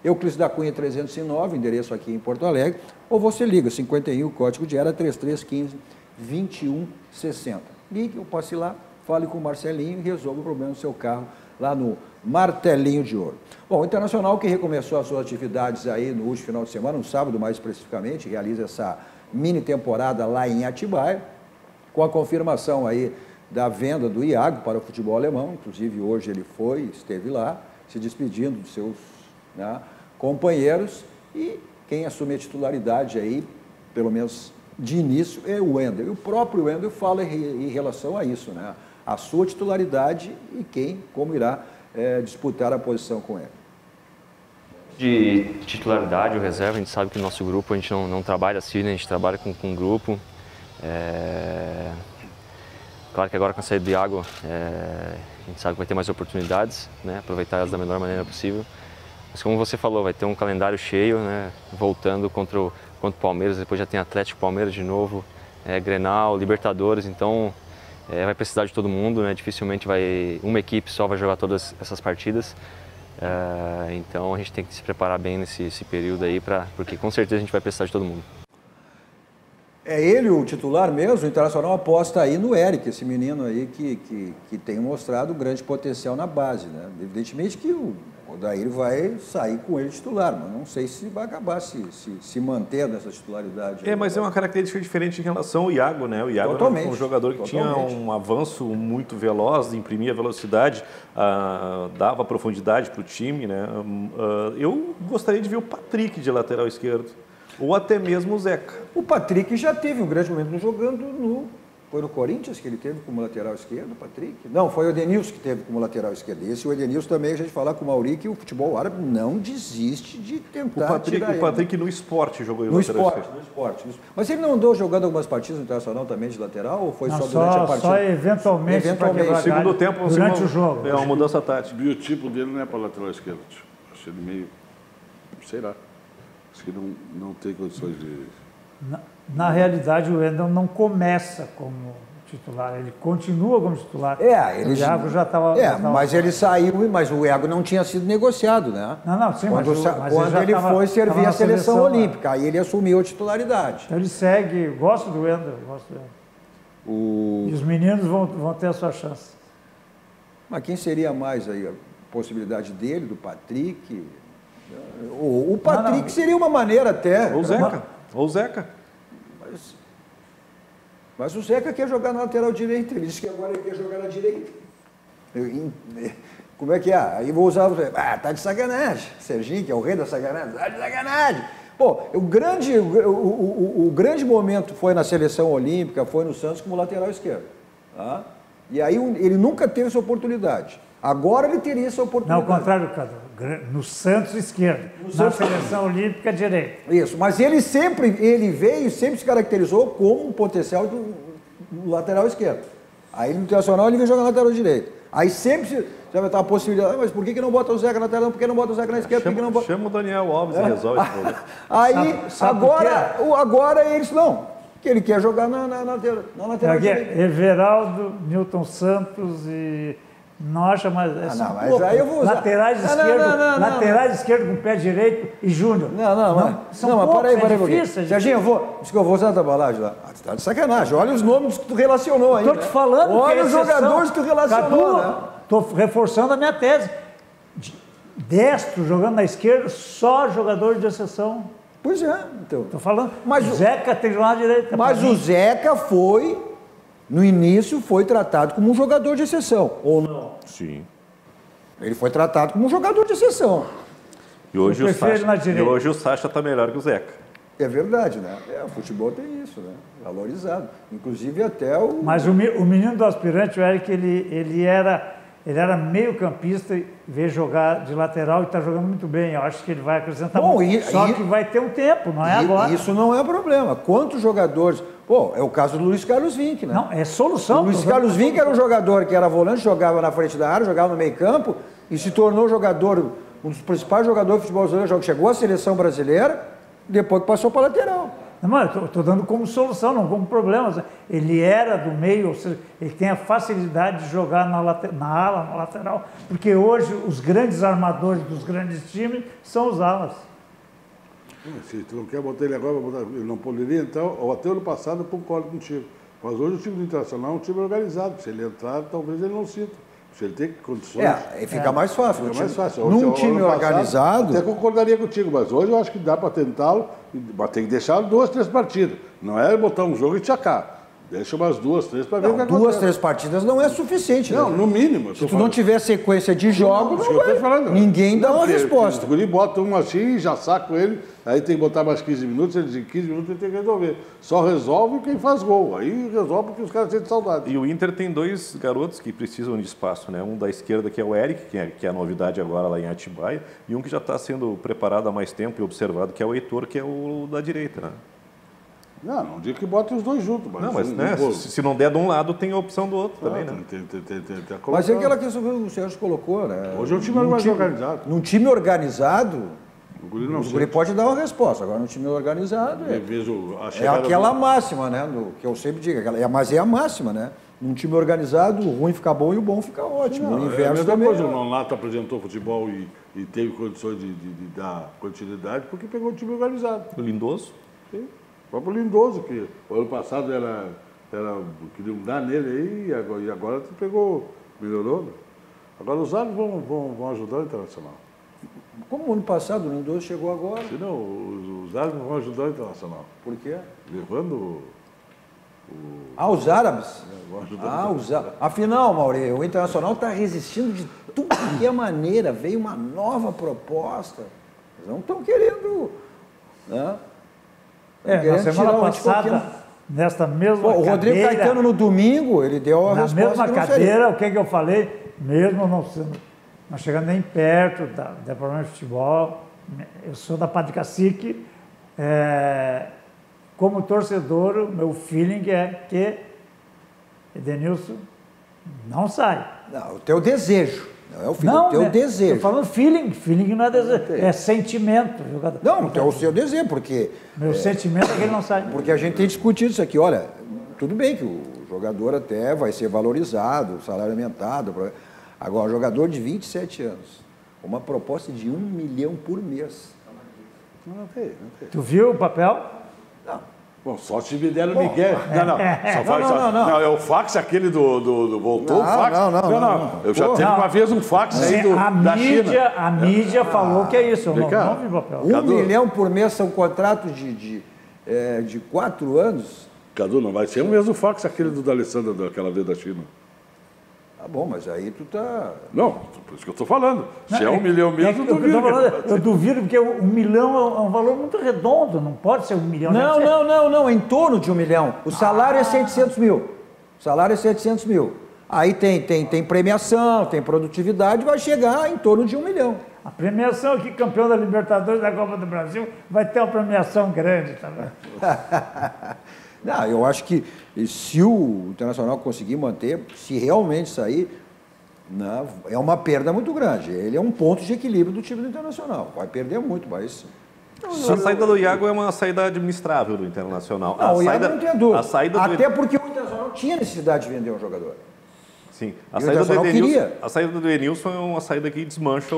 Euclides da Cunha 309, endereço aqui em Porto Alegre, ou você liga, 51, código de área 3315-2160. Ligue ou passe lá, fale com o Marcelinho e resolva o problema do seu carro lá no Martelinho de Ouro. Bom, o Internacional, que recomeçou as suas atividades aí no último final de semana, no sábado mais especificamente, realiza essa mini temporada lá em Atibaia, com a confirmação aí da venda do Iago para o futebol alemão. Inclusive hoje ele esteve lá, se despedindo dos seus, né, companheiros, e quem assume a titularidade aí, pelo menos de início, é o Wendel. E o próprio Wendel fala em relação a isso, né? A sua titularidade e como irá disputar a posição com ele. De titularidade ou reserva, a gente sabe que no nosso grupo a gente não trabalha assim, né? A gente trabalha com um grupo. Claro que agora com a saída do Iago, a gente sabe que vai ter mais oportunidades, né? Aproveitar elas da melhor maneira possível. Mas como você falou, vai ter um calendário cheio, né? Voltando contra o Palmeiras, depois já tem Atlético, Palmeiras de novo, Grenal, Libertadores, então vai precisar de todo mundo, né? Dificilmente uma equipe só vai jogar todas essas partidas. Então a gente tem que se preparar bem nesse período aí, porque com certeza a gente vai precisar de todo mundo. É ele o titular mesmo? O Internacional aposta aí no Eric, esse menino aí que tem mostrado grande potencial na base, né? Evidentemente que o Odair vai sair com ele titular, mas não sei se vai acabar se manter nessa titularidade. Mas é uma característica diferente em relação ao Iago, né? O Iago era um jogador que tinha um avanço muito veloz, imprimia velocidade, dava profundidade para o time, né? Eu gostaria de ver o Patrick de lateral esquerdo. Ou até mesmo o Zeca. O Patrick já teve um grande momento jogando Foi no Corinthians que ele teve como lateral esquerdo, o Patrick? Não, foi o Edenilson que teve como lateral esquerdo. Esse o Edenilson também, a gente falar com o Mauri, que o futebol árabe não desiste de tentar o Patrick no esporte jogou no esporte. Mas ele não andou jogando algumas partidas no Internacional também de lateral, ou foi só durante a partida? Só eventualmente. No segundo tempo, durante o jogo. É uma mudança tática. O biotipo dele não é para lateral esquerdo. Acho ele meio, sei lá. Acho que não tem condições de... Na realidade, o Wendel não começa como titular, ele continua como titular. O Iago já estava... mas ele saiu, mas o Iago não tinha sido negociado, né? Não, sim, quando ele foi servir a seleção olímpica, aí ele assumiu a titularidade. Então ele segue, gosto do Wendel. E os meninos vão ter a sua chance. Mas quem seria mais aí? A possibilidade dele, do Patrick? O Patrick seria uma maneira até... Ou Zeca. Mas o Zeca quer jogar na lateral direita. Ele disse que agora ele quer jogar na direita. Como é que é? Aí vou usar... tá de sacanagem. Serginho, que é o rei da sacanagem. Tá de sacanagem. Pô, o grande momento foi na seleção olímpica, foi no Santos como lateral esquerdo. Tá? E aí ele nunca teve essa oportunidade. Agora ele teria essa oportunidade. Não, ao contrário, no Santos esquerdo, na seleção olímpica direita. Isso, mas ele veio e sempre se caracterizou como um potencial do lateral esquerdo. Aí no Internacional ele veio jogar na lateral direita. Aí sempre já vai estar a possibilidade, mas por que não bota o Zeca na lateral? Por que não bota o Zeca na esquerda? Chama o Daniel Alves e resolve esse problema. Aí, agora eles não. Que ele quer jogar na lateral direita. Everaldo, Newton Santos e... Não acha mais. Mas aí eu vou usar. Laterais esquerdo com o pé direito e Júnior. Mas peraí. Serginho, eu vou usar a tabalagem lá. Você tá de sacanagem. Olha os nomes que tu relacionou aí. Estou te falando. Olha os jogadores que tu relacionou. Estou reforçando a minha tese. Destro jogando na esquerda, só jogador de exceção. Pois é, então. Estou falando. Mas o Zeca tem que jogar na direita. Mas o Zeca no início foi tratado como um jogador de exceção, ou não? Sim. Ele foi tratado como um jogador de exceção. E hoje o Sacha está melhor que o Zeca. É verdade, né? O futebol tem isso, né? Valorizado. Inclusive até o... Mas o menino do aspirante, o Eric, ele era meio campista, veio jogar de lateral e está jogando muito bem. Eu acho que ele vai acrescentar muito. Só que vai ter um tempo, não é agora. Isso não é problema. Quantos jogadores... é o caso do Luiz Carlos Vinck, né? Não, é solução. O Luiz Carlos Vinck era um jogador que era volante, jogava na frente da área, jogava no meio campo e se tornou um dos principais jogadores de futebol brasileiro, chegou à seleção brasileira, depois que passou para a lateral. Não, eu estou dando como solução, não como problema. Ele era do meio, ou seja, ele tem a facilidade de jogar na ala, na lateral, porque hoje os grandes armadores dos grandes times são os alas. Se tu não quer botar ele agora, ele não poderia, então, ou até ano passado eu concordo contigo. Mas hoje o time do Internacional é um time organizado. Se ele entrar, talvez ele não sinta. Se ele tem condições. Fica mais fácil. Fica mais fácil. Num time organizado. Até concordaria contigo, mas hoje eu acho que dá para tentá-lo, mas tem que deixar 2, 3 partidas. Não é botar um jogo e tchacar. Deixa umas 2, 3 para ver o que acontece. 2, 3 partidas não é suficiente. Não, né? no mínimo. Se tu não tiver sequência de jogos, ninguém dá uma resposta. O guri bota um assim, já saca ele, aí tem que botar mais 15 minutos, ele em 15 minutos ele tem que resolver. Só resolve quem faz gol. Aí resolve porque os caras sentem saudade. E o Inter tem 2 garotos que precisam de espaço, né? Um da esquerda, que é o Eric, que é a novidade agora lá em Atibaia, e um que já está sendo preparado há mais tempo e observado, que é o Heitor, que é o da direita, né? Não digo que bota os dois juntos. Mas não, mas né, se não der de um lado, tem a opção do outro também, né? Mas é aquela questão que o Sérgio colocou, né? Hoje é um time mais organizado. Num time organizado, o guri pode dar uma resposta. Agora, no time organizado, é aquela máxima, né? Que eu sempre digo, mas é a máxima, né? Num time organizado, o ruim fica bom e o bom fica ótimo. Não, o inverso também. Depois o Nonato apresentou futebol e teve condições de dar continuidade, porque pegou um time organizado. O Lindoso? Sim. O próprio Lindoso, que o ano passado queriam dar nele aí, e agora melhorou. Né? Agora os árbitros vão ajudar o Internacional. Como ano passado o Lindoso chegou agora? Sim, não, os árbitros vão ajudar o Internacional. Por quê? Levando os árabes? Vão ajudar Afinal, Mauri, o Internacional está resistindo de tudo que é maneira. Veio uma nova proposta. Eles não estão querendo... Né? Na semana passada, nesta mesma cadeira... O Rodrigo Caetano, no domingo, ele deu a resposta. Na mesma cadeira, o que eu falei? Mesmo não chegando nem perto da problema de futebol, eu sou da Padre Cacique, como torcedor, o meu feeling é que Edenilson não sai. Não, o teu desejo. Não é o filho, o teu desejo. Estou falando feeling não é desejo, é sentimento. Jogador. Não, é o seu desejo, porque... Meu sentimento é que ele não sai. Porque a gente tem discutido isso aqui. Olha, tudo bem que o jogador até vai ser valorizado, o salário aumentado. Agora, um jogador de 27 anos, uma proposta de 1 milhão por mês. Não tem. Tu viu o papel? Não. Bom, só se me deram Miguel. Não, é o fax aquele do voltou o fax? Não. Eu já tive uma vez um fax aí da China. A mídia falou que é isso, eu não vi o papel. 1 milhão por mês são contratos de 4 anos. Cadu, não vai ser o mesmo fax aquele do D'Alessandro daquela vez da China. Tá bom, mas aí tu tá... Não, por isso que eu estou falando. Se é 1 milhão mesmo, eu duvido. Eu duvido, porque 1 milhão é um valor muito redondo, não pode ser 1 milhão. Não, em torno de 1 milhão. O salário é 700 mil. O salário é 700 mil. Aí tem premiação, tem produtividade, vai chegar em torno de 1 milhão. A premiação aqui, campeão da Libertadores da Copa do Brasil, vai ter uma premiação grande, tá vendo? Não, eu acho que se o Internacional conseguir manter, se realmente sair, não, é uma perda muito grande. Ele é um ponto de equilíbrio do time do Internacional. Vai perder muito, mas... A saída do Iago é uma saída administrável do Internacional. Não, o Iago não tem dúvida. Até do... porque o Internacional tinha necessidade de vender um jogador. Sim. A saída do Edenilson é uma saída que desmancha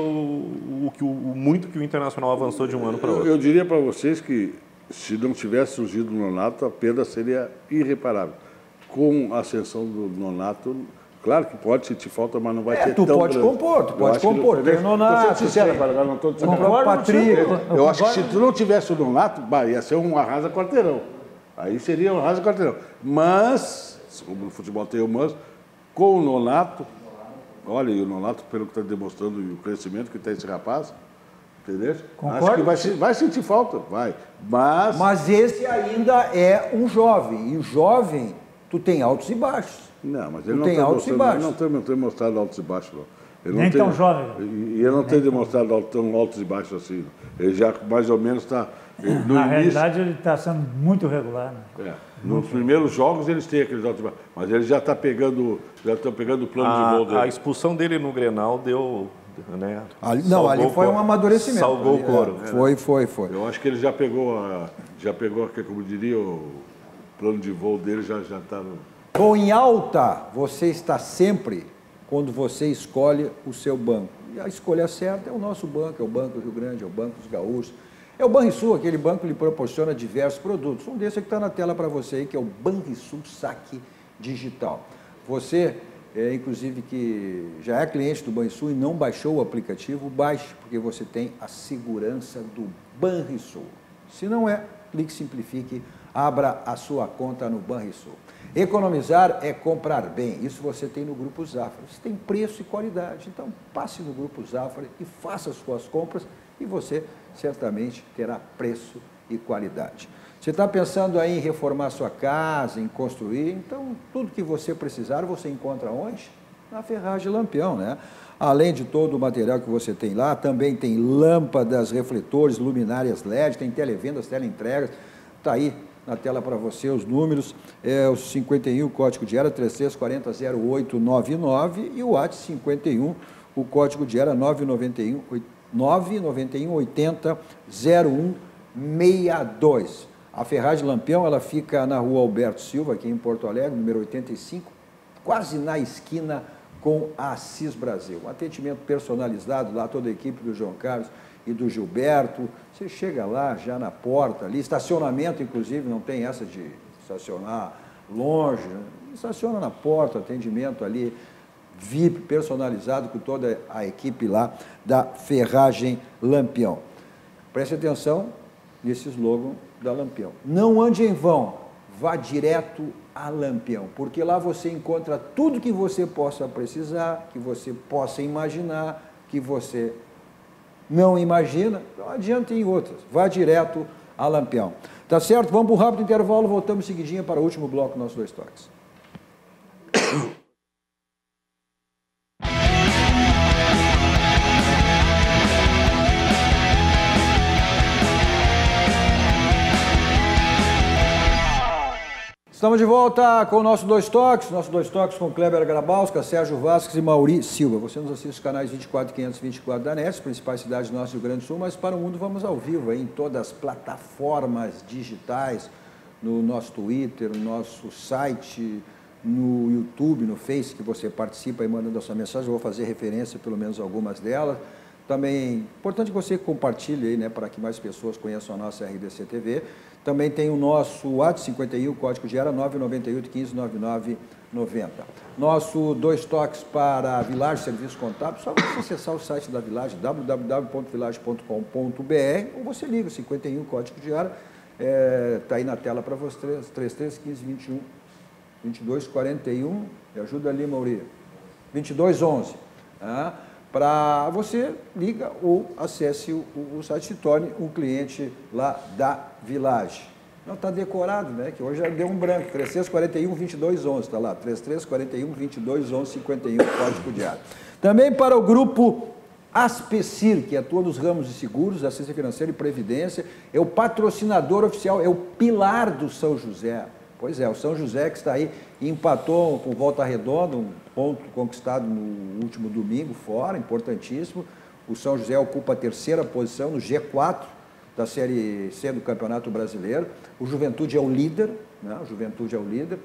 muito que o Internacional avançou de um ano para outro. Eu diria para vocês que se não tivesse surgido o Nonato, a perda seria irreparável. Com a ascensão do Nonato, claro que pode sentir falta, mas não vai ser tão grande. Tu pode compor. Tem o Nonato. Estou sendo sincero, agora não estou dizendo o Patrick. Eu acho que se tu não tivesse o Nonato, ia ser um arrasa-quarteirão. Aí seria um arrasa-quarteirão. Mas, como no futebol tem o mas, com o Nonato, olha, e o Nonato, pelo que está demonstrando e o crescimento que tem esse rapaz, entendeu? Concordo. Acho que vai sentir falta, vai. Mas esse ainda é um jovem. E o jovem, tu tem altos e baixos. Não, mas ele não tem altos e baixos. Ele não tem mostrado altos e baixos, não. Ele nem tão jovem. E ele não tem demonstrado tão altos e baixos assim. Ele já mais ou menos está... Na realidade, ele está sendo muito regular. Né? Nos primeiros jogos eles têm aqueles altos e baixos. Mas ele já está pegando o plano de voo dele. A expulsão dele no Grenal deu... Né? Ali foi um amadurecimento. Salvou o couro. Foi. Eu acho que ele já pegou Já pegou, como diria, o plano de voo dele já está no... Bom, em alta, você está sempre quando você escolhe o seu banco. E a escolha certa é o nosso banco, é o Banco do Rio Grande, é o Banco dos Gaúchos. É o Banrisul, aquele banco que lhe proporciona diversos produtos. Um desses que está na tela para você aí, que é o Banrisul Saque Digital. Você, inclusive, que já é cliente do Banrisul e não baixou o aplicativo, baixe, porque você tem a segurança do Banrisul. Se não é, clique Simplifique, abra a sua conta no Banrisul. Economizar é comprar bem, isso você tem no Grupo Zafra. Você tem preço e qualidade, então passe no Grupo Zafra e faça as suas compras e você certamente terá preço e qualidade. Você está pensando aí em reformar sua casa, em construir, então tudo que você precisar você encontra onde? Na Ferragem Lampião, né? Além de todo o material que você tem lá, também tem lâmpadas, refletores, luminárias LED, tem televendas, teleentregas, está aí na tela para você os números, o 51, o código de área 3340-0899 e o WhatsApp 51, o código de área 99180-0162. A Ferragem Lampião, ela fica na rua Alberto Silva, aqui em Porto Alegre, número 85, quase na esquina com a Assis Brasil. Um atendimento personalizado, lá toda a equipe do João Carlos e do Gilberto, você chega lá já na porta ali, estacionamento inclusive, não tem essa de estacionar longe, né? Estaciona na porta, atendimento ali, VIP, personalizado com toda a equipe lá da Ferragem Lampião. Preste atenção nesse slogan da Lampião. Não ande em vão, vá direto a Lampião, porque lá você encontra tudo que você possa precisar, que você possa imaginar, que você não imagina, não adianta em outras, vá direto a Lampião. Tá certo? Vamos para um rápido intervalo, voltamos seguidinha para o último bloco dos nossos dois toques. Estamos de volta com o nosso Dois Toques com Kleber Grabowska, Sérgio Vasques e Mauri Silva. Você nos assiste nos canais 24 e 524 da NET, principais cidades do nosso Rio Grande do Sul, mas para o mundo vamos ao vivo aí, em todas as plataformas digitais, no nosso Twitter, no nosso site, no YouTube, no Face, que você participa e mandando a sua mensagem. Eu vou fazer referência pelo menos a algumas delas. Também, importante que você compartilhe aí, né, para que mais pessoas conheçam a nossa RDC TV. Também tem o nosso WhatsApp 51, o código de área 998 15 99 90. Nosso Dois Toques para a Village Serviços Contábeis, só você acessar o site da Village, www.village.com.br, ou você liga o 51, código de área, está aí na tela para vocês, 33 15 21 22 41, me ajuda ali, Mauri, 22 11, tá? Para você, liga ou acesse o site, se torne um cliente lá da Village. Não está decorado, né? Que hoje já deu um branco, 3341-2211, está lá, 3341-2211-51, código de área. Também para o grupo Aspecir, que atua nos ramos de seguros, assistência financeira e previdência, é o patrocinador oficial, é o pilar do São José. Pois é, o São José que está aí, empatou com Volta Redonda, um ponto conquistado no último domingo, fora, importantíssimo. O São José ocupa a terceira posição no G4 da Série C do Campeonato Brasileiro. O Juventude é o líder, né? O Juventude é o líder.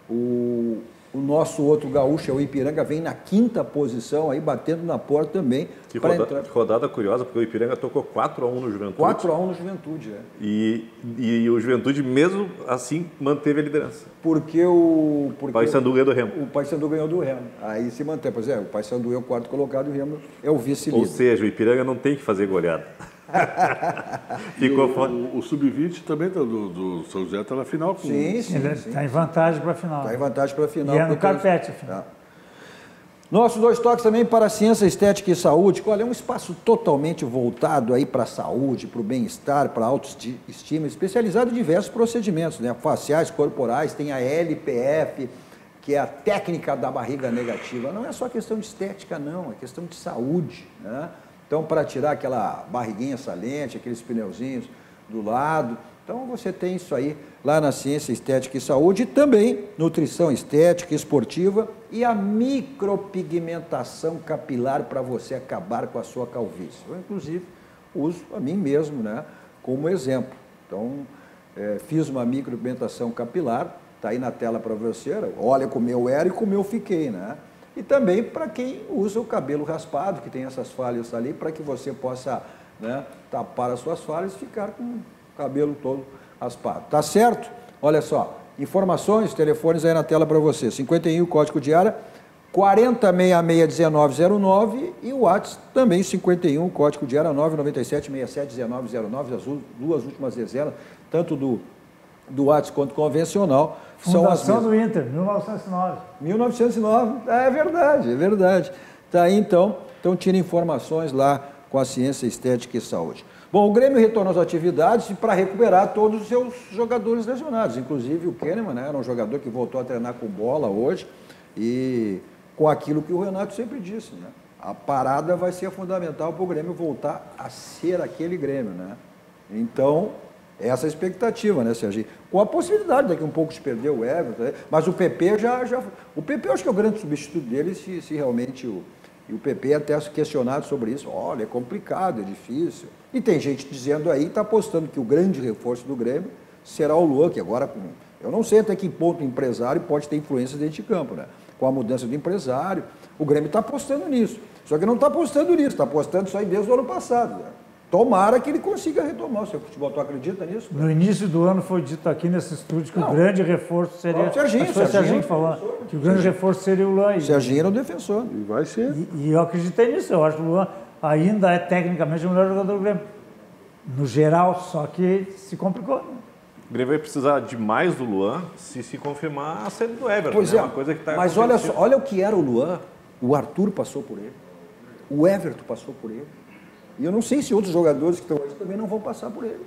O nosso outro gaúcho, é o Ipiranga, vem na quinta posição, aí batendo na porta também. Que rodada curiosa, porque o Ipiranga tocou 4-1 no Juventude. 4-1 no Juventude, é. E o Juventude, mesmo assim, manteve a liderança. Porque o Paysandu ganhou do Remo. O Paysandu ganhou do Remo. Aí se mantém. Pois é, o Paysandu é o quarto colocado e o Remo é o vice-líder. Ou seja, o Ipiranga não tem que fazer goleada. Ficou fora. O Sub-20 também do São José está na final. Sim. Ele está em vantagem para a final. Está em vantagem para a final. E é no carpete, afinal. Tá. Nossos Dois Toques também para a ciência, estética e saúde. Olha, é um espaço totalmente voltado aí para a saúde, para o bem-estar, para a autoestima, especializado em diversos procedimentos, né? Faciais, corporais, tem a LPF, que é a técnica da barriga negativa. Não é só questão de estética, não, é questão de saúde, né? Então, para tirar aquela barriguinha saliente, aqueles pneuzinhos do lado. Então, você tem isso aí lá na Ciência Estética e Saúde, e também nutrição estética, esportiva e a micropigmentação capilar para você acabar com a sua calvície. Eu, inclusive, uso a mim mesmo, né, como exemplo. Então, fiz uma micropigmentação capilar, está aí na tela para você, olha como eu era e como eu fiquei, né? E também para quem usa o cabelo raspado, que tem essas falhas ali, para que você possa, né, tapar as suas falhas e ficar com o cabelo todo raspado. Tá certo? Olha só, informações, telefones aí na tela para você, 51, código de área, 4066-1909 e o WhatsApp também 51, código de área 997-67-1909, as duas últimas dezenas, tanto do WhatsApp quanto convencional. Fundação do Inter, 1909. 1909, é verdade. Tá aí então tira informações lá com a Ciência Estética e Saúde. Bom, o Grêmio retornou às atividades para recuperar todos os seus jogadores lesionados, inclusive o Kahneman, né, era um jogador que voltou a treinar com bola hoje e com aquilo que o Renato sempre disse, né? A parada vai ser fundamental para o Grêmio voltar a ser aquele Grêmio, né? Então, essa é a expectativa, né, Serginho? Com a possibilidade daqui um pouco de perder o Everton, né? Mas o PP o PP eu acho que é o grande substituto dele, se realmente o PP até questionado sobre isso. Olha, é complicado, é difícil. E tem gente dizendo aí, está apostando que o grande reforço do Grêmio será o Luan, que agora, eu não sei até que ponto o empresário pode ter influência dentro de campo, né? Com a mudança do empresário, o Grêmio está apostando nisso. Só que não está apostando nisso, está apostando só em desde o ano passado, né? Tomara que ele consiga retomar o seu futebol. Tu acredita nisso? No início do ano foi dito aqui nesse estúdio que o grande reforço seria... O Serginho falou que o grande reforço seria o Luan. O Serginho era o defensor. E vai ser. E eu acreditei nisso. Eu acho que o Luan ainda é tecnicamente o melhor jogador do Grêmio. No geral, só que se complicou. O Grêmio vai precisar de mais do Luan se confirmar a saída do Everton. Pois né? é, Uma coisa que tá mas olha só, olha o que era o Luan. O Arthur passou por ele. O Everton passou por ele. E eu não sei se outros jogadores que estão aí também não vão passar por ele.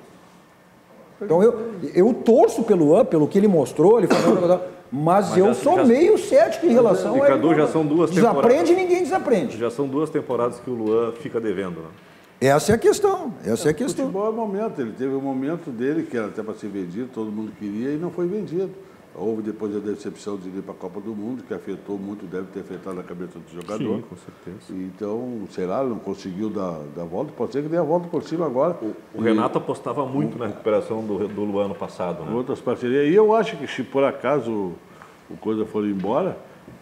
Então eu torço pelo Luan, pelo que ele mostrou, ele falou, mas eu sou meio cético em relação a ele. Já são duas temporadas. Desaprende e ninguém desaprende. Já são 2 temporadas que o Luan fica devendo, né? Essa é a questão. O futebol é momento. Ele teve um momento dele que era até para ser vendido, todo mundo queria e não foi vendido. Houve depois a decepção de ir para a Copa do Mundo, que afetou muito, deve ter afetado a cabeça do jogador. Sim, com certeza. Então, sei lá, não conseguiu dar volta, pode ser que dê a volta por cima agora. O Renato apostava muito na recuperação do Luan no passado, né? Outras parcerias. E eu acho que se por acaso o Coisa for embora,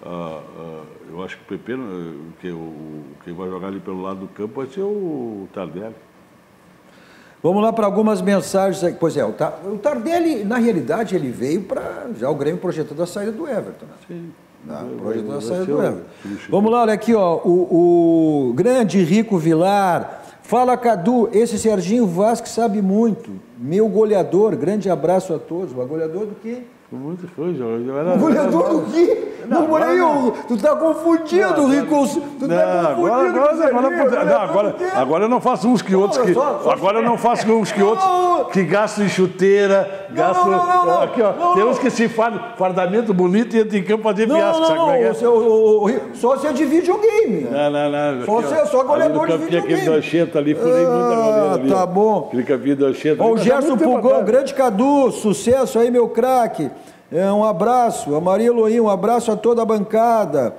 eu acho que o PP, quem vai jogar ali pelo lado do campo vai ser o Tardelli. Vamos lá para algumas mensagens aqui. Pois é, o Tardelli, na realidade, ele veio para já o Grêmio projetando a saída do Everton. Né? Sim. Projetando a saída do Everton. Vamos lá, olha aqui, ó, o grande Rico Vilar. Fala, Cadu, esse Serginho Vasque sabe muito. Meu goleador, grande abraço a todos. O goleador do quê? Muito foi, o goleador do quê? Não, tu tá confundindo, Rico. Tu tá confundindo. Agora eu não faço uns que outros que. Agora eu não faço uns que outros que gastam em chuteira, gastam. Aqui, ó. Tem uns que se fardamento bonito e entra em campo para ter fiasco, sabe como é que é? Só se é de videogame. Não. Só goleador de videogame. Aquele Docheta ali, furei muita goleira ali. Tá bom. Aquele campinho Docheta. O Gerson Pulgão, grande Cadu, sucesso aí, meu craque. Um abraço, a Maria Elohim, um abraço a toda a bancada.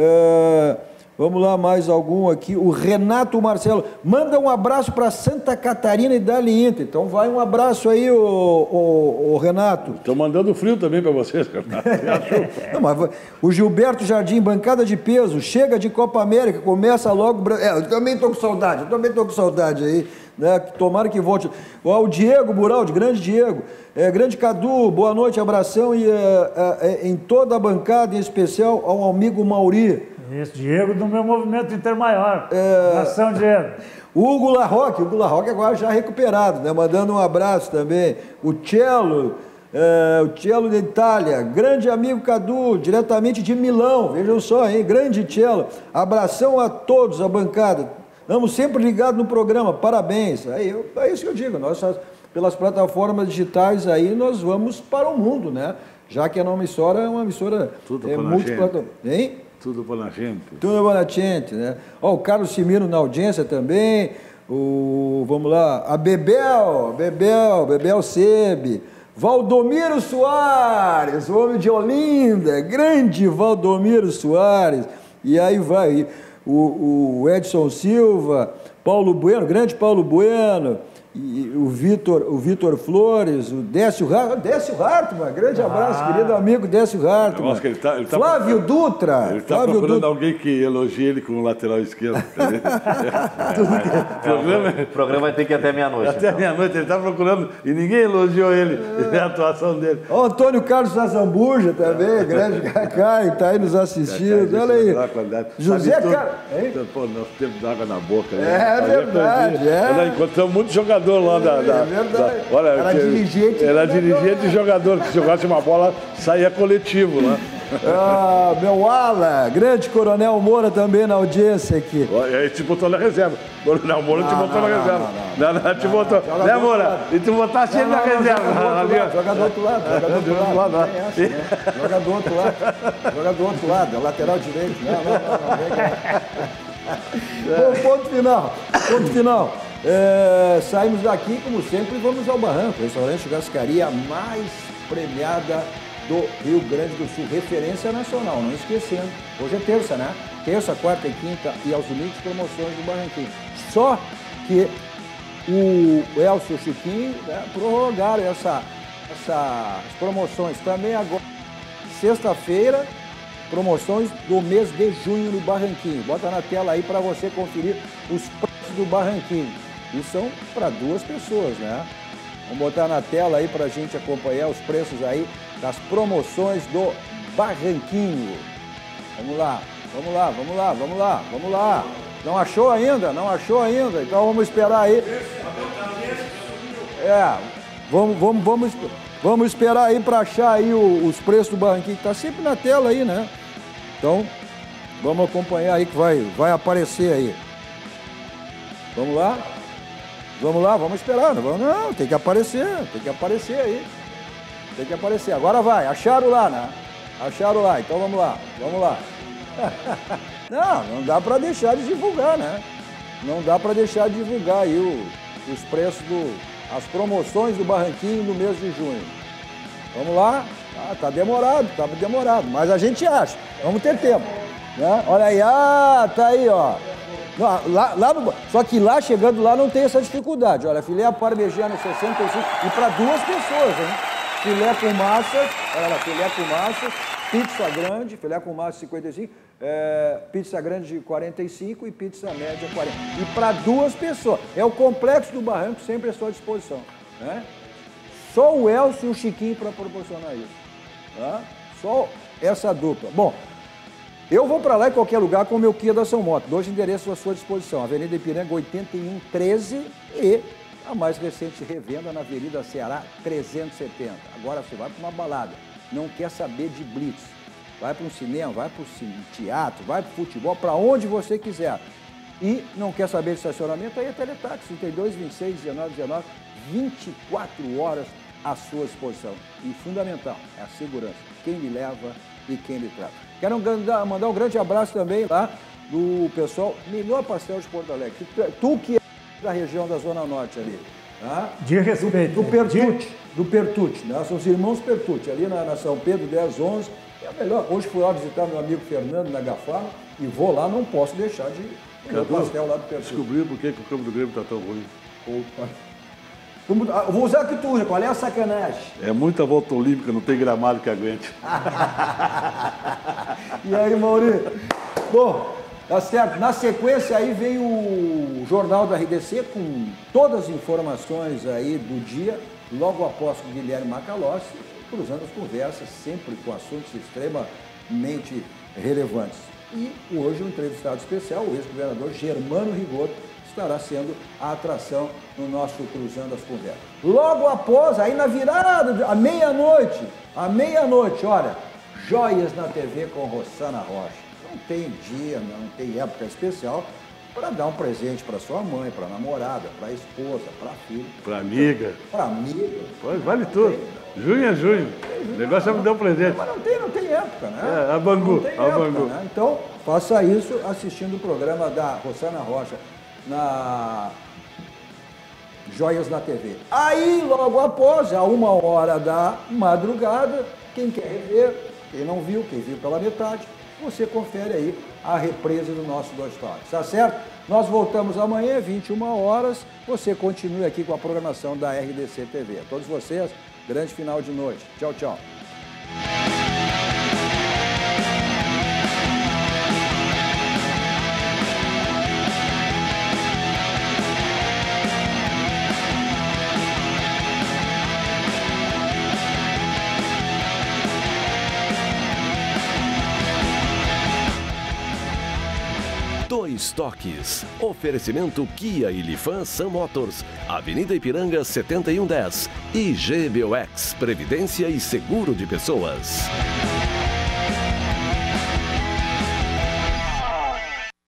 Vamos lá, mais algum aqui. O Renato Marcelo, manda um abraço para Santa Catarina e Dali Inter. Então vai um abraço aí, o Renato. Estou mandando frio também para vocês, Renato. Não, mas o Gilberto Jardim, bancada de peso, chega de Copa América, começa logo... eu também estou com saudade aí. Né? Tomara que volte. O Diego Buraldi, grande Diego, grande Cadu, boa noite, abração e em toda a bancada, em especial ao amigo Mauri. Esse Diego do meu movimento Intermaior. Abração, Diego. O Hugo Larroque agora já recuperado, né? Mandando um abraço também. O Cello da Itália, grande amigo Cadu, diretamente de Milão, vejam só, hein? Grande Cello. Abração a todos, a bancada. Estamos sempre ligados no programa, parabéns. É isso que eu digo, nós pelas plataformas digitais aí nós vamos para o mundo, né? Já que a nossa emissora é uma emissora multiplataforma. Hein? Tudo para a gente. Tudo para a gente, né? Ó, o Carlos Cimino na audiência também. Vamos lá, a Bebel Sebe. Valdomiro Soares, o homem de Olinda, grande Valdomiro Soares. E aí vai... O Edson Silva, Paulo Bueno, grande Paulo Bueno, E o Vitor Flores, o Décio Hartmann, grande abraço, querido amigo Décio Hartmann. Nossa, ele tá Flávio Dutra. Ele está procurando alguém que elogie ele com o lateral esquerdo. O programa vai ter que ir até meia-noite. Até meia-noite, ele está procurando e ninguém elogiou ele, a atuação dele. O Antônio Carlos Azambuja também, grande Cacai, está aí nos assistindo. Olha aí. José Carlos. Pô, nós temos água na boca. É verdade. Nós encontramos muito jogador lá É verdade. Olha, era dirigente. Era dirigente e jogador, que se jogasse uma bola, saía coletivo lá. Meu ala, grande Coronel Moura também na audiência aqui. Ele te botou na reserva. Coronel Moura te botou na reserva. Não, te botou. Né, Moura? E tu botar sempre na reserva. Joga do outro lado. Joga do outro lado. É lateral direito. Não. Bom, ponto final. Saímos daqui, como sempre, e vamos ao Barranco, restaurante churrascaria mais premiada do Rio Grande do Sul, referência nacional, não esquecendo. Hoje é terça, né? Terça, quarta e quinta e aos domingos promoções do Barranquinho. Só que o Elcio e o Chiquinho, né, prorrogaram essas promoções também agora. Sexta-feira, promoções do mês de junho no Barranquinho. Bota na tela aí para você conferir os preços do Barranquinho. E são para 2 pessoas, né? Vamos botar na tela aí para a gente acompanhar os preços aí das promoções do Barranquinho. Vamos lá. Não achou ainda? Então vamos esperar aí. Vamos esperar aí para achar aí os preços do Barranquinho, que tá sempre na tela aí, né? Então, vamos acompanhar aí que vai aparecer aí. Vamos lá, vamos esperar. Não, tem que aparecer aí. Tem que aparecer. Agora vai, acharam lá, né? Então vamos lá. Não dá para deixar de divulgar, né? Não dá para deixar de divulgar aí os preços as promoções do Barranquinho no mês de junho. Vamos lá? Tá demorado, mas a gente acha. Vamos ter tempo. Né? Olha aí, tá aí, ó. Não, só que lá, chegando lá, não tem essa dificuldade. Olha, filé parmegiana 65 e para 2 pessoas, hein? Filé com massa, pizza grande, filé com massa 55, pizza grande 45 e pizza média 40. E para 2 pessoas. É o complexo do Barranco sempre à sua disposição. Né? Só o Elcio e o Chiquinho para proporcionar isso. Tá? Só essa dupla. Bom, eu vou para lá em qualquer lugar com o meu Kia da São Moto. 2 endereços à sua disposição. Avenida Ipiranga 8113 e a mais recente revenda na Avenida Ceará 370. Agora você vai para uma balada, não quer saber de blitz. Vai para um cinema, vai para o teatro, vai para o futebol, para onde você quiser. E não quer saber de estacionamento, aí é Teletaxi, 32, 26, 19, 19, 24 horas à sua disposição. E fundamental, é a segurança. Quem lhe leva e quem lhe trata. Quero mandar um grande abraço também lá do pessoal, melhor pastel de Porto Alegre. Tu que é da região da Zona Norte ali. Tá? De respeito. Do Pertucci, né? São os irmãos Pertucci, ali na São Pedro 1011. É melhor. Hoje fui lá visitar meu amigo Fernando na Gafara e vou lá, não posso deixar de comer o pastel lá do Pertucci. Descobriu por que o campo do Grêmio está tão ruim. Vou usar que tu usa, qual é a sacanagem? É muita volta olímpica, não tem gramado que aguente. E aí, Maurício? Bom, tá certo. Na sequência aí vem o Jornal da RDC com todas as informações aí do dia, logo após o Guilherme Macalossi, cruzando as conversas, sempre com assuntos extremamente relevantes. E hoje um entrevistado especial, o ex-governador Germano Rigoto, estará sendo a atração no nosso Cruzando as Conversas. Logo após, aí na virada, à meia-noite, olha, Joias na TV com Rossana Rocha. Não tem dia, não tem época especial para dar um presente para sua mãe, para a namorada, para a esposa, para a filha. Para amiga. Para amiga. Pois, vale tudo. Junho é junho. O negócio é me dar um presente. Mas não tem época, né? A Bangu. Né? Então, faça isso assistindo o programa da Rossana Rocha na Joias na TV. Aí, logo após, a 1h da madrugada, quem quer rever, quem não viu, quem viu pela metade, você confere aí a represa do nosso Dois Toques, tá certo? Nós voltamos amanhã, 21 horas. Você continue aqui com a programação da RDC TV. A todos vocês, grande final de noite. Tchau, tchau. Dois Toques. Oferecimento Kia e Lifan Sam Motors, Avenida Ipiranga 7110 e GBOX, Previdência e Seguro de Pessoas.